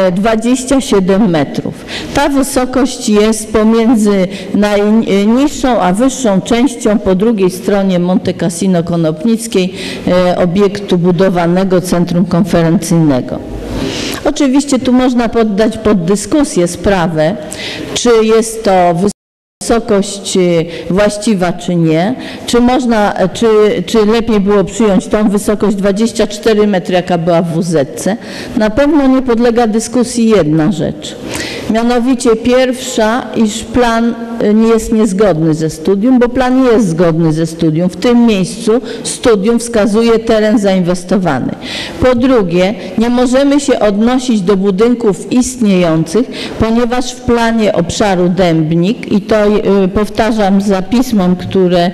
27 metrów. Ta wysokość jest pomiędzy najniższą a wyższą częścią po drugiej stronie Monte Cassino Konopnickiej obiektu budowanego centrum konferencyjnego. Oczywiście tu można poddać pod dyskusję sprawę, czy jest to wysokość właściwa, czy nie, czy lepiej było przyjąć tą wysokość 24 metry, jaka była w WZ-ce. Na pewno nie podlega dyskusji jedna rzecz. Mianowicie pierwsza, iż plan nie jest niezgodny ze studium, bo plan jest zgodny ze studium. W tym miejscu studium wskazuje teren zainwestowany. Po drugie, nie możemy się odnosić do budynków istniejących, ponieważ w planie obszaru Dębnik, i to powtarzam za pismem, które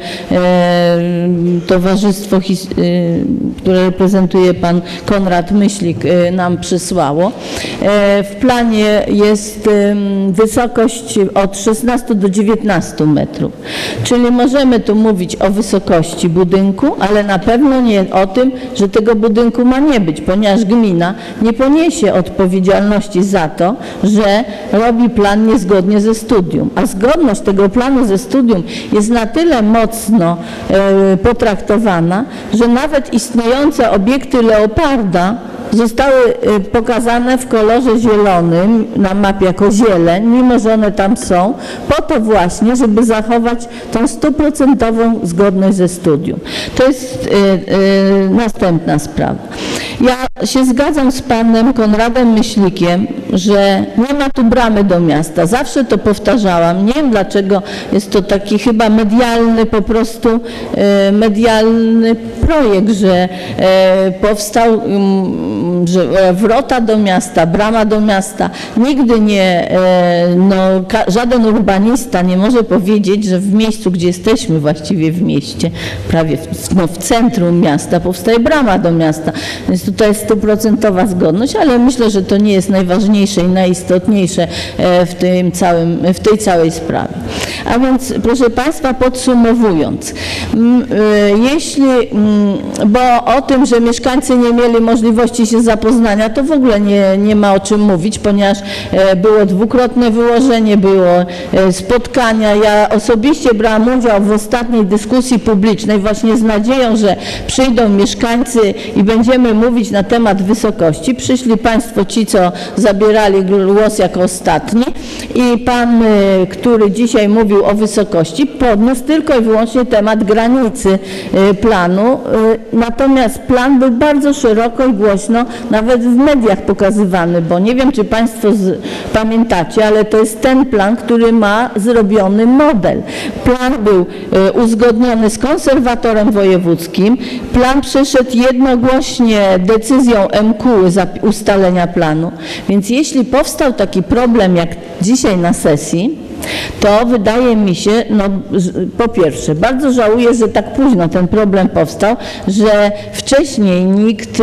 towarzystwo, które reprezentuje pan Konrad Myślik, nam przysłało, w planie jest wysokość od 16 do 19 metrów. Czyli możemy tu mówić o wysokości budynku, ale na pewno nie o tym, że tego budynku ma nie być, ponieważ gmina nie poniesie odpowiedzialności za to, że robi plan niezgodnie ze studium. A zgodność tego planu ze studium jest na tyle mocno potraktowana, że nawet istniejące obiekty Leoparda zostały pokazane w kolorze zielonym na mapie jako zieleń, mimo że one tam są, po to właśnie, żeby zachować tą 100% zgodność ze studium. To jest następna sprawa. Ja się zgadzam z panem Konradem Myślikiem, że nie ma tu bramy do miasta. Zawsze to powtarzałam. Nie wiem dlaczego jest to taki chyba medialny, po prostu medialny projekt, że powstał, że wrota do miasta, brama do miasta. Nigdy nie, żaden urbanista nie może powiedzieć, że w miejscu, gdzie jesteśmy właściwie w mieście, prawie w centrum miasta, powstaje brama do miasta. Więc tutaj jest 100% zgodność, ale myślę, że to nie jest najważniejsze i najistotniejsze w tej całej sprawie. A więc, proszę państwa, podsumowując, bo o tym, że mieszkańcy nie mieli możliwości się zapoznania, to w ogóle nie ma o czym mówić, ponieważ było dwukrotne wyłożenie, było spotkania. Ja osobiście brałam udział w ostatniej dyskusji publicznej właśnie z nadzieją, że przyjdą mieszkańcy i będziemy mówić na temat wysokości. Przyszli państwo ci, co zabierali głos jako ostatni i pan, który dzisiaj mówił o wysokości, podniósł tylko i wyłącznie temat granicy planu. Natomiast plan był bardzo szeroko i głośno nawet w mediach pokazywany, bo nie wiem, czy państwo pamiętacie, ale to jest ten plan, który ma zrobiony model. Plan był uzgodniony z konserwatorem wojewódzkim. Plan przeszedł jednogłośnie decyzją MKU za ustalenia planu. Więc jeśli powstał taki problem jak dzisiaj na sesji, to wydaje mi się, po pierwsze, bardzo żałuję, że tak późno ten problem powstał, że wcześniej nikt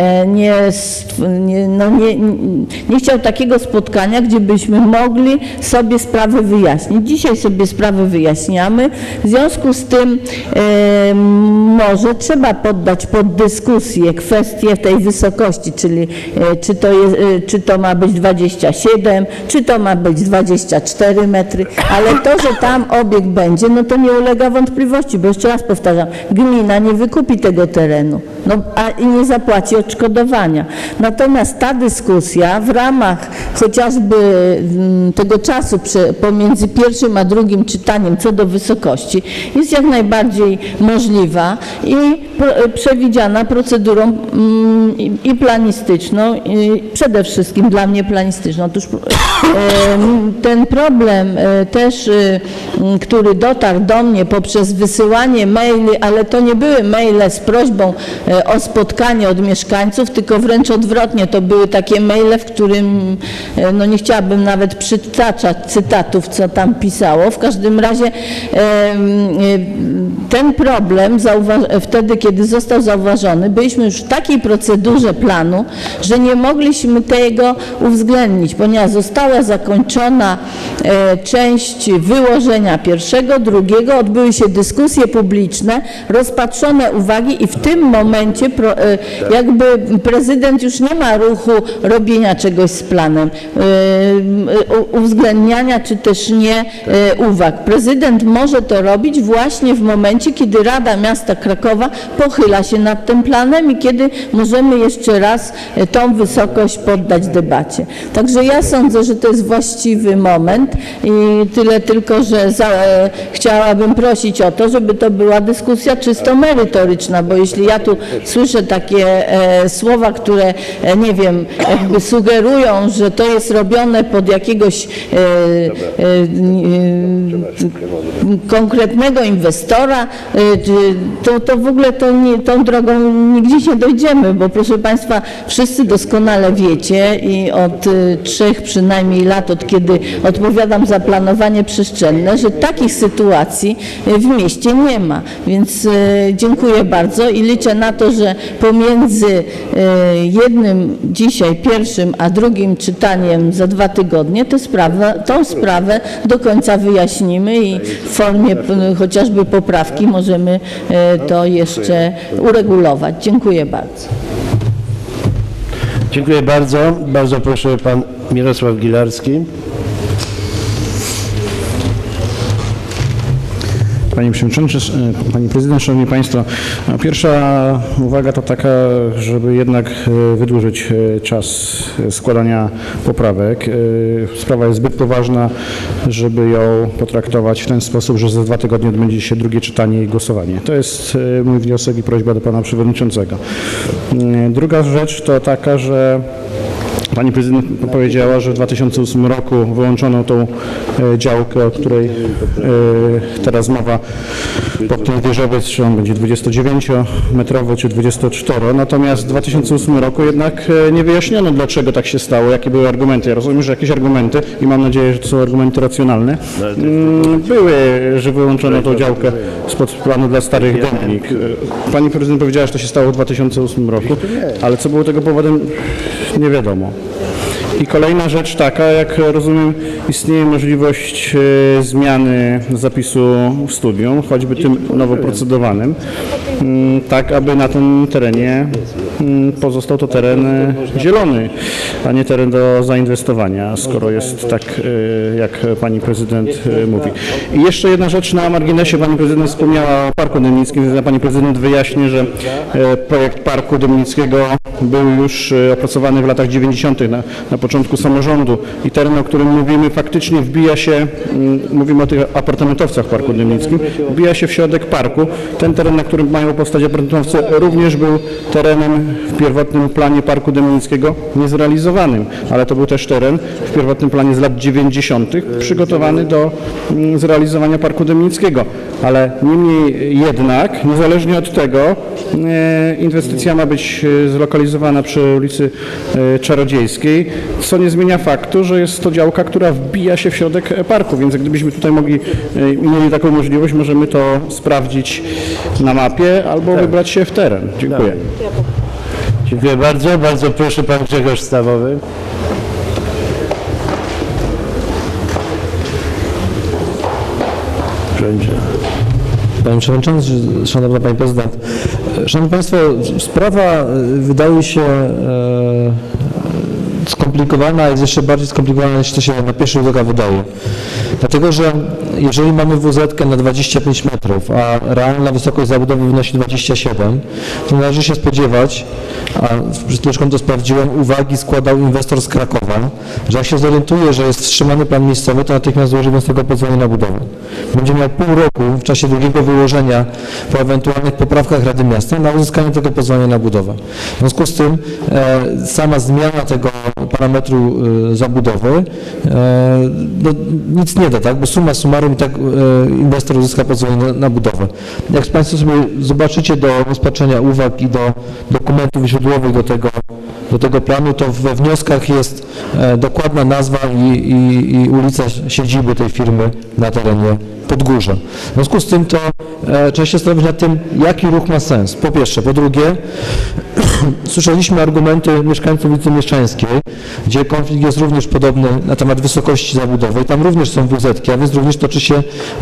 nie chciał takiego spotkania, gdzie byśmy mogli sobie sprawy wyjaśnić. Dzisiaj sobie sprawy wyjaśniamy. W związku z tym może trzeba poddać pod dyskusję kwestię tej wysokości, czyli czy to ma być 27, czy to ma być 24 metry, metry, ale to, że tam obiekt będzie, no to nie ulega wątpliwości, bo jeszcze raz powtarzam, gmina nie wykupi tego terenu, no, i nie zapłaci odszkodowania. Natomiast ta dyskusja w ramach chociażby tego czasu pomiędzy pierwszym a drugim czytaniem co do wysokości jest jak najbardziej możliwa i przewidziana procedurą i planistyczną, i przede wszystkim dla mnie planistyczną. Otóż ten problem też, który dotarł do mnie poprzez wysyłanie maili, ale to nie były maile z prośbą o spotkanie od mieszkańców, tylko wręcz odwrotnie, to były takie maile, w którym no nie chciałabym nawet przytaczać cytatów, co tam pisało. W każdym razie ten problem wtedy, kiedy został zauważony, byliśmy już w takiej procedurze planu, że nie mogliśmy tego uwzględnić, ponieważ została zakończona część wyłożenia pierwszego, drugiego, odbyły się dyskusje publiczne, rozpatrzone uwagi i w tym momencie jakby prezydent już nie ma ruchu robienia czegoś z planem, uwzględniania czy też nie uwag. Prezydent może to robić właśnie w momencie, kiedy Rada Miasta Krakowa pochyla się nad tym planem i kiedy możemy jeszcze raz tą wysokość poddać debacie. Także ja sądzę, że to jest właściwy moment i tyle tylko, że chciałabym prosić o to, żeby to była dyskusja czysto merytoryczna, bo jeśli ja tu słyszę takie słowa, które nie wiem, jakby sugerują, że to jest robione pod jakiegoś konkretnego inwestora, to w ogóle tą drogą nigdzie nie dojdziemy, bo proszę Państwa, wszyscy doskonale wiecie i od 3 przynajmniej lat, od kiedy odpowiadam za planowanie przestrzenne, że takich sytuacji w mieście nie ma. Więc dziękuję bardzo i liczę na to, że pomiędzy dzisiaj pierwszym, a drugim czytaniem za 2 tygodnie tą sprawę do końca wyjaśnimy i w formie chociażby poprawki możemy to jeszcze uregulować. Dziękuję bardzo. Dziękuję bardzo. Bardzo proszę, pan Mirosław Gilarski. Panie Przewodniczący, Pani Prezydent, Szanowni Państwo, pierwsza uwaga to taka, żeby jednak wydłużyć czas składania poprawek. Sprawa jest zbyt poważna, żeby ją potraktować w ten sposób, że za 2 tygodnie odbędzie się drugie czytanie i głosowanie. To jest mój wniosek i prośba do Pana Przewodniczącego. Druga rzecz to taka, że Pani Prezydent powiedziała, że w 2008 roku wyłączono tą działkę, o której teraz mowa, pod tym wieżowiec, czy on będzie 29-metrowy, czy 24. Natomiast w 2008 roku jednak nie wyjaśniono, dlaczego tak się stało, jakie były argumenty. Ja rozumiem, że jakieś argumenty, i mam nadzieję, że to są argumenty racjonalne, były, że wyłączono tą działkę spod planu dla Starych Dębnik. Pani Prezydent powiedziała, że to się stało w 2008 roku, ale co było tego powodem, nie wiadomo. I kolejna rzecz taka, jak rozumiem, istnieje możliwość zmiany zapisu w studium, choćby tym nowo procedowanym, tak aby na tym terenie pozostał to teren zielony, a nie teren do zainwestowania, skoro jest tak, jak Pani Prezydent mówi. I jeszcze jedna rzecz na marginesie. Pani Prezydent wspomniała o Parku Dębnickim. Pani Prezydent wyjaśni, że projekt Parku Dębnickiego był już opracowany w latach 90. na początku samorządu i teren, o którym mówimy, faktycznie wbija się, mówimy o tych apartamentowcach w Parku Dębnickim, wbija się w środek parku. Ten teren, na którym mają powstać apartamentowce, również był terenem w pierwotnym planie Parku Dębnickiego niezrealizowanym, ale to był też teren w pierwotnym planie z lat 90. przygotowany do zrealizowania Parku Dębnickiego. Ale niemniej jednak, niezależnie od tego, inwestycja ma być zlokalizowana przy ulicy Czarodziejskiej, co nie zmienia faktu, że jest to działka, która wbija się w środek parku, więc gdybyśmy tutaj mieli taką możliwość, możemy to sprawdzić na mapie albo wybrać się w teren. Dziękuję. Dziękuję bardzo. Bardzo proszę, pan Grzegorz Stawowy. Panie Przewodniczący, Szanowna Pani Prezydent. Szanowni Państwo, sprawa wydaje się skomplikowana. skomplikowana, a jest jeszcze bardziej skomplikowana niż to się na pierwszy rzut oka wydaje. Dlatego, że jeżeli mamy WZ-kę na 25 metrów, a realna wysokość zabudowy wynosi 27, to należy się spodziewać, a zresztą to sprawdziłem, uwagi składał inwestor z Krakowa, że jak się zorientuje, że jest wstrzymany plan miejscowy, to natychmiast złoży wniosek o pozwolenie na budowę. Będzie miał pół roku w czasie drugiego wyłożenia po ewentualnych poprawkach Rady Miasta na uzyskanie tego pozwolenia na budowę. W związku z tym sama zmiana tego parametru zabudowy no, nic nie da, tak? Bo summa summarum tak inwestor uzyska pozwolenie na budowę. Jak Państwo sobie zobaczycie do rozpatrzenia uwag i do dokumentów źródłowych do tego planu, to we wnioskach jest dokładna nazwa i ulica siedziby tej firmy na terenie Podgórza. W związku z tym to trzeba się zastanowić nad tym, jaki ruch ma sens. Po pierwsze. Po drugie, słyszeliśmy argumenty mieszkańców ulicy Mieszczańskiej, gdzie konflikt jest również podobny na temat wysokości zabudowy. Tam również są WZ-ki, a więc również toczy się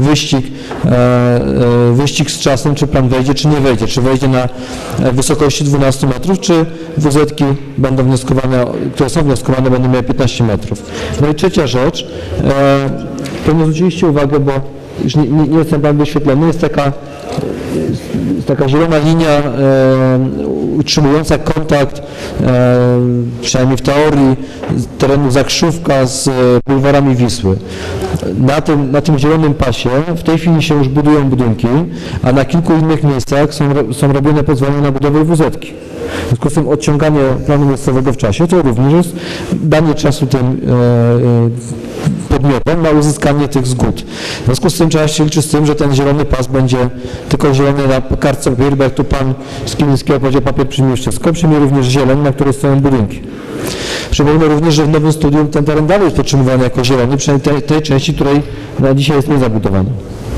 wyścig z czasem, czy plan wejdzie, czy nie wejdzie. Czy wejdzie na wysokości 12 metrów, czy WZ-ki będą wnioskowane, które są wnioskowane, będą miały 15 metrów. No i trzecia rzecz, pewnie zwróciliście uwagę, bo już nie jest ten plan wyświetlony, jest taka zielona linia utrzymująca kontakt, przynajmniej w teorii, z terenu Zakrzówka z bulwarami Wisły. Na tym zielonym pasie w tej chwili się już budują budynki, a na kilku innych miejscach są robione pozwolenia na budowę WZ-ki. W związku z tym odciąganie planu miejscowego w czasie to również jest danie czasu tym podmiotom na uzyskanie tych zgód. W związku z tym trzeba się liczyć z tym, że ten zielony pas będzie tylko zielony na kartce papieru, bo jak tu pan z Kilińskiego powiedział, papier przyjmie wszystko, przyjmie również zieleń, na której stoją budynki. Przypomnę również, że w nowym studium ten teren dalej jest podtrzymywany jako zielony, przynajmniej tej części, której na dzisiaj jest niezabudowana.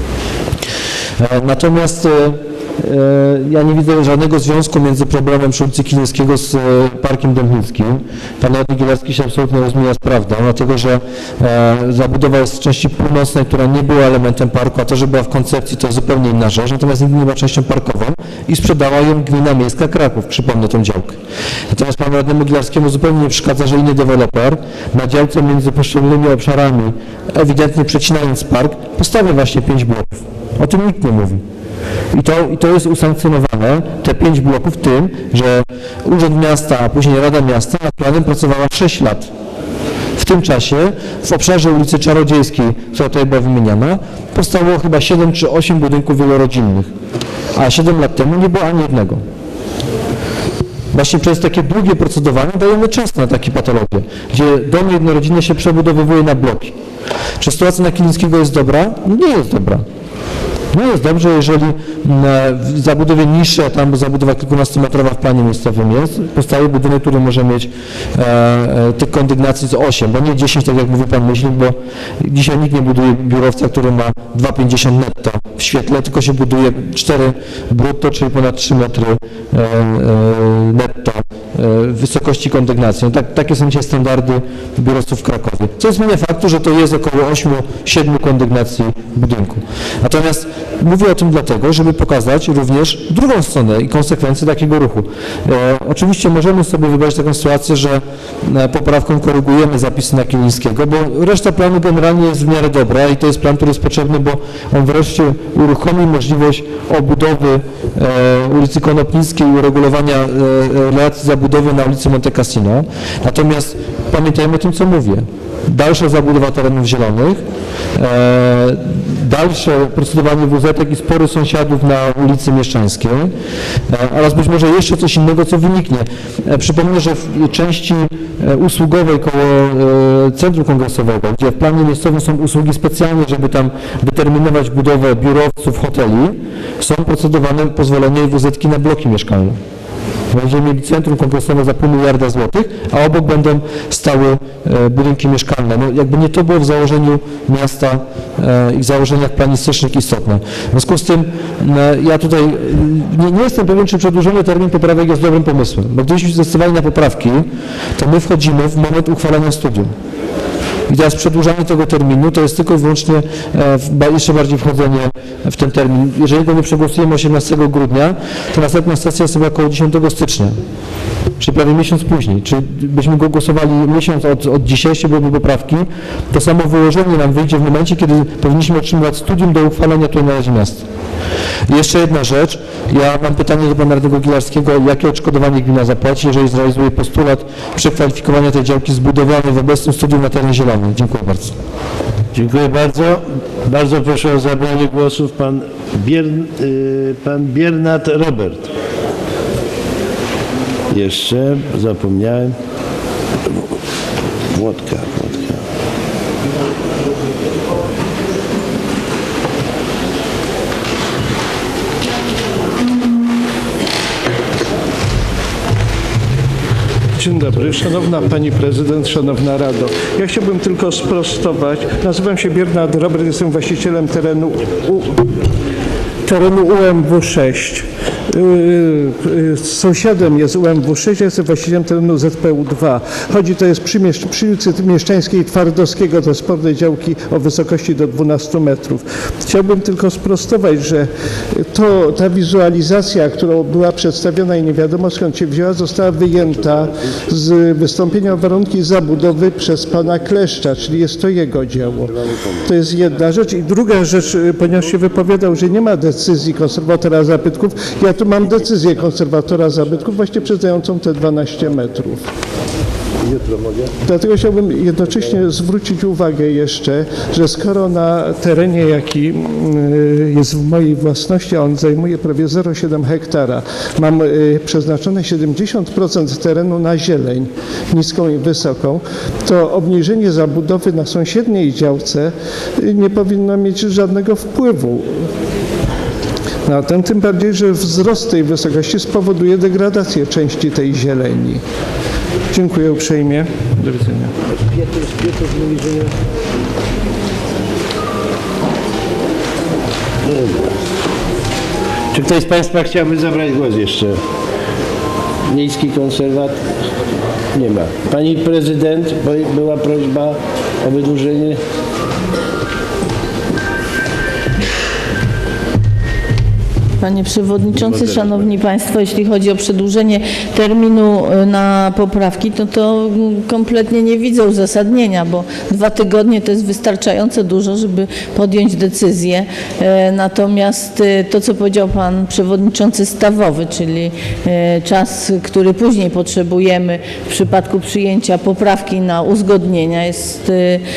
Natomiast ja nie widzę żadnego związku między problemem przy ulicy Kilińskiego z Parkiem Dębnickim. Pan radny Gilarski się absolutnie rozmija z prawdą, dlatego że zabudowa jest w części północnej, która nie była elementem parku, a to, że była w koncepcji, to zupełnie inna rzecz, natomiast nigdy nie była częścią parkową i sprzedała ją Gmina Miejska Kraków, przypomnę tą działkę. Natomiast panu radnemu Gilarskiemu zupełnie nie przeszkadza, że inny deweloper na działce między poszczególnymi obszarami, ewidentnie przecinając park, postawia właśnie 5 bloków. O tym nikt nie mówi. I to jest usankcjonowane, te 5 bloków, tym, że Urząd Miasta, a później Rada Miasta nad planem pracowała 6 lat. W tym czasie w obszarze ulicy Czarodziejskiej, która tutaj była wymieniana, powstało chyba 7 czy 8 budynków wielorodzinnych, a 7 lat temu nie było ani jednego. Właśnie przez takie długie procedowanie dajemy czas na takie patologie, gdzie domy jednorodzinne się przebudowywuje na bloki. Czy sytuacja na Kilińskiego jest dobra? No nie jest dobra. No jest dobrze, jeżeli w zabudowie niższej, a tam zabudowa kilkunastometrowa w planie miejscowym jest, powstaje budynek, który może mieć tych kondygnacji z 8, bo nie 10, tak jak mówił pan Myślik, bo dzisiaj nikt nie buduje biurowca, który ma 2,50 netto w świetle, tylko się buduje 4 brutto, czyli ponad 3 metry netto wysokości kondygnacji. No takie są dzisiaj standardy biurowców w Krakowie. Co nie zmienia faktu, że to jest około 8-7 kondygnacji budynku. Natomiast mówię o tym dlatego, żeby pokazać również drugą stronę i konsekwencje takiego ruchu. Oczywiście możemy sobie wybrać taką sytuację, że poprawką korygujemy zapisy na Kilińskiego, bo reszta planu generalnie jest w miarę dobra i to jest plan, który jest potrzebny, bo on wreszcie uruchomi możliwość obudowy ulicy Konopnickiej i uregulowania relacji zabudowy na ulicy Monte Cassino. Natomiast pamiętajmy o tym, co mówię. Dalsza zabudowa terenów zielonych, dalsze procedowanie WZ-ek i spory sąsiadów na ulicy Mieszczańskiej oraz być może jeszcze coś innego, co wyniknie. Przypomnę, że w części usługowej koło Centrum Kongresowego, gdzie w planie miejscowym są usługi specjalne, żeby tam determinować budowę biurowców, hoteli, są procedowane pozwolenia i WZ-ki na bloki mieszkalne. Będziemy mieli centrum kongresowe za 0,5 miliarda złotych, a obok będą stały budynki mieszkalne. No, jakby nie to było w założeniu miasta i w założeniach planistycznych istotne. W związku z tym ja tutaj nie jestem pewien, czy przedłużony termin poprawek jest dobrym pomysłem, bo gdybyśmy zdecydowali na poprawki, to my wchodzimy w moment uchwalenia studium. I teraz przedłużanie tego terminu to jest tylko i wyłącznie jeszcze bardziej wchodzenie w ten termin. Jeżeli go nie przegłosujemy 18 grudnia, to następna sesja jest chyba około 10 stycznia. czyli prawie miesiąc później. Czy byśmy go głosowali miesiąc od dzisiaj, jeśli byłyby poprawki, to samo wyłożenie nam wyjdzie w momencie, kiedy powinniśmy otrzymywać studium do uchwalenia tutaj na Radzie Miasta. I jeszcze jedna rzecz, ja mam pytanie do pana radnego Gilarskiego, jakie odszkodowanie gmina zapłaci, jeżeli zrealizuje postulat przekwalifikowania tej działki zbudowanej w obecnym studium na terenie zielonym. Dziękuję bardzo. Dziękuję bardzo. Bardzo proszę o zabranie głosów pan Biernat Robert. Jeszcze zapomniałem. Włodka. Dzień dobry, szanowna pani prezydent, szanowna rado. Ja chciałbym tylko sprostować. Nazywam się Biernat Robert, jestem właścicielem terenu UMW 6. Sąsiadem jest UMW 6, ja jestem właścicielem terenu ZPU 2. Chodzi, to jest przy ulicy Mieszczańskiej Twardowskiego, to sporne działki o wysokości do 12 metrów. Chciałbym tylko sprostować, że ta wizualizacja, która była przedstawiona i nie wiadomo skąd się wzięła, została wyjęta z wystąpienia o warunki zabudowy przez pana Kleszcza, czyli jest to jego dzieło. To jest jedna rzecz. I druga rzecz, ponieważ się wypowiadał, że nie ma decyzji konserwatora zabytków, ja tu mam decyzję konserwatora zabytków właśnie przyznającą te 12 metrów. Dlatego chciałbym jednocześnie zwrócić uwagę jeszcze, że skoro na terenie, jaki jest w mojej własności, a on zajmuje prawie 0,7 hektara, mam przeznaczone 70% terenu na zieleń, niską i wysoką, to obniżenie zabudowy na sąsiedniej działce nie powinno mieć żadnego wpływu na ten, tym bardziej, że wzrost tej wysokości spowoduje degradację części tej zieleni. Dziękuję uprzejmie. Do widzenia. Czy ktoś z państwa chciałby zabrać głos jeszcze? Miejski konserwator? Nie ma. Pani prezydent, była prośba o wydłużenie. Panie Przewodniczący, Szanowni Państwo, jeśli chodzi o przedłużenie terminu na poprawki, to kompletnie nie widzę uzasadnienia, bo 2 tygodnie to jest wystarczająco dużo, żeby podjąć decyzję. Natomiast to, co powiedział Pan Przewodniczący Stawowy, czyli czas, który później potrzebujemy w przypadku przyjęcia poprawki na uzgodnienia, jest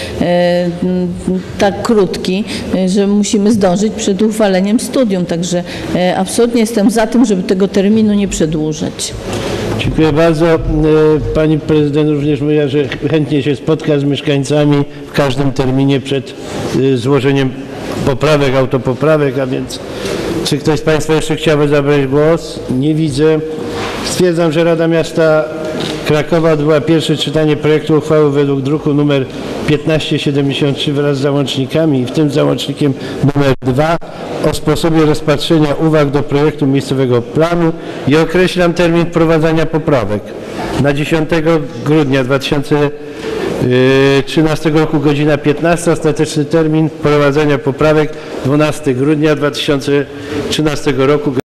tak krótki, że musimy zdążyć przed uchwaleniem studium. Także absolutnie jestem za tym, żeby tego terminu nie przedłużać. Dziękuję bardzo. Pani prezydent również mówiła, że chętnie się spotka z mieszkańcami w każdym terminie przed złożeniem poprawek, autopoprawek, a więc czy ktoś z państwa jeszcze chciałby zabrać głos? Nie widzę. Stwierdzam, że Rada Miasta Krakowa odbyła pierwsze czytanie projektu uchwały według druku nr 1573 wraz z załącznikami, w tym załącznikiem nr 2 o sposobie rozpatrzenia uwag do projektu miejscowego planu i określam termin wprowadzania poprawek na 10 grudnia 2013 roku, godzina 15. Ostateczny termin wprowadzenia poprawek 12 grudnia 2013 roku.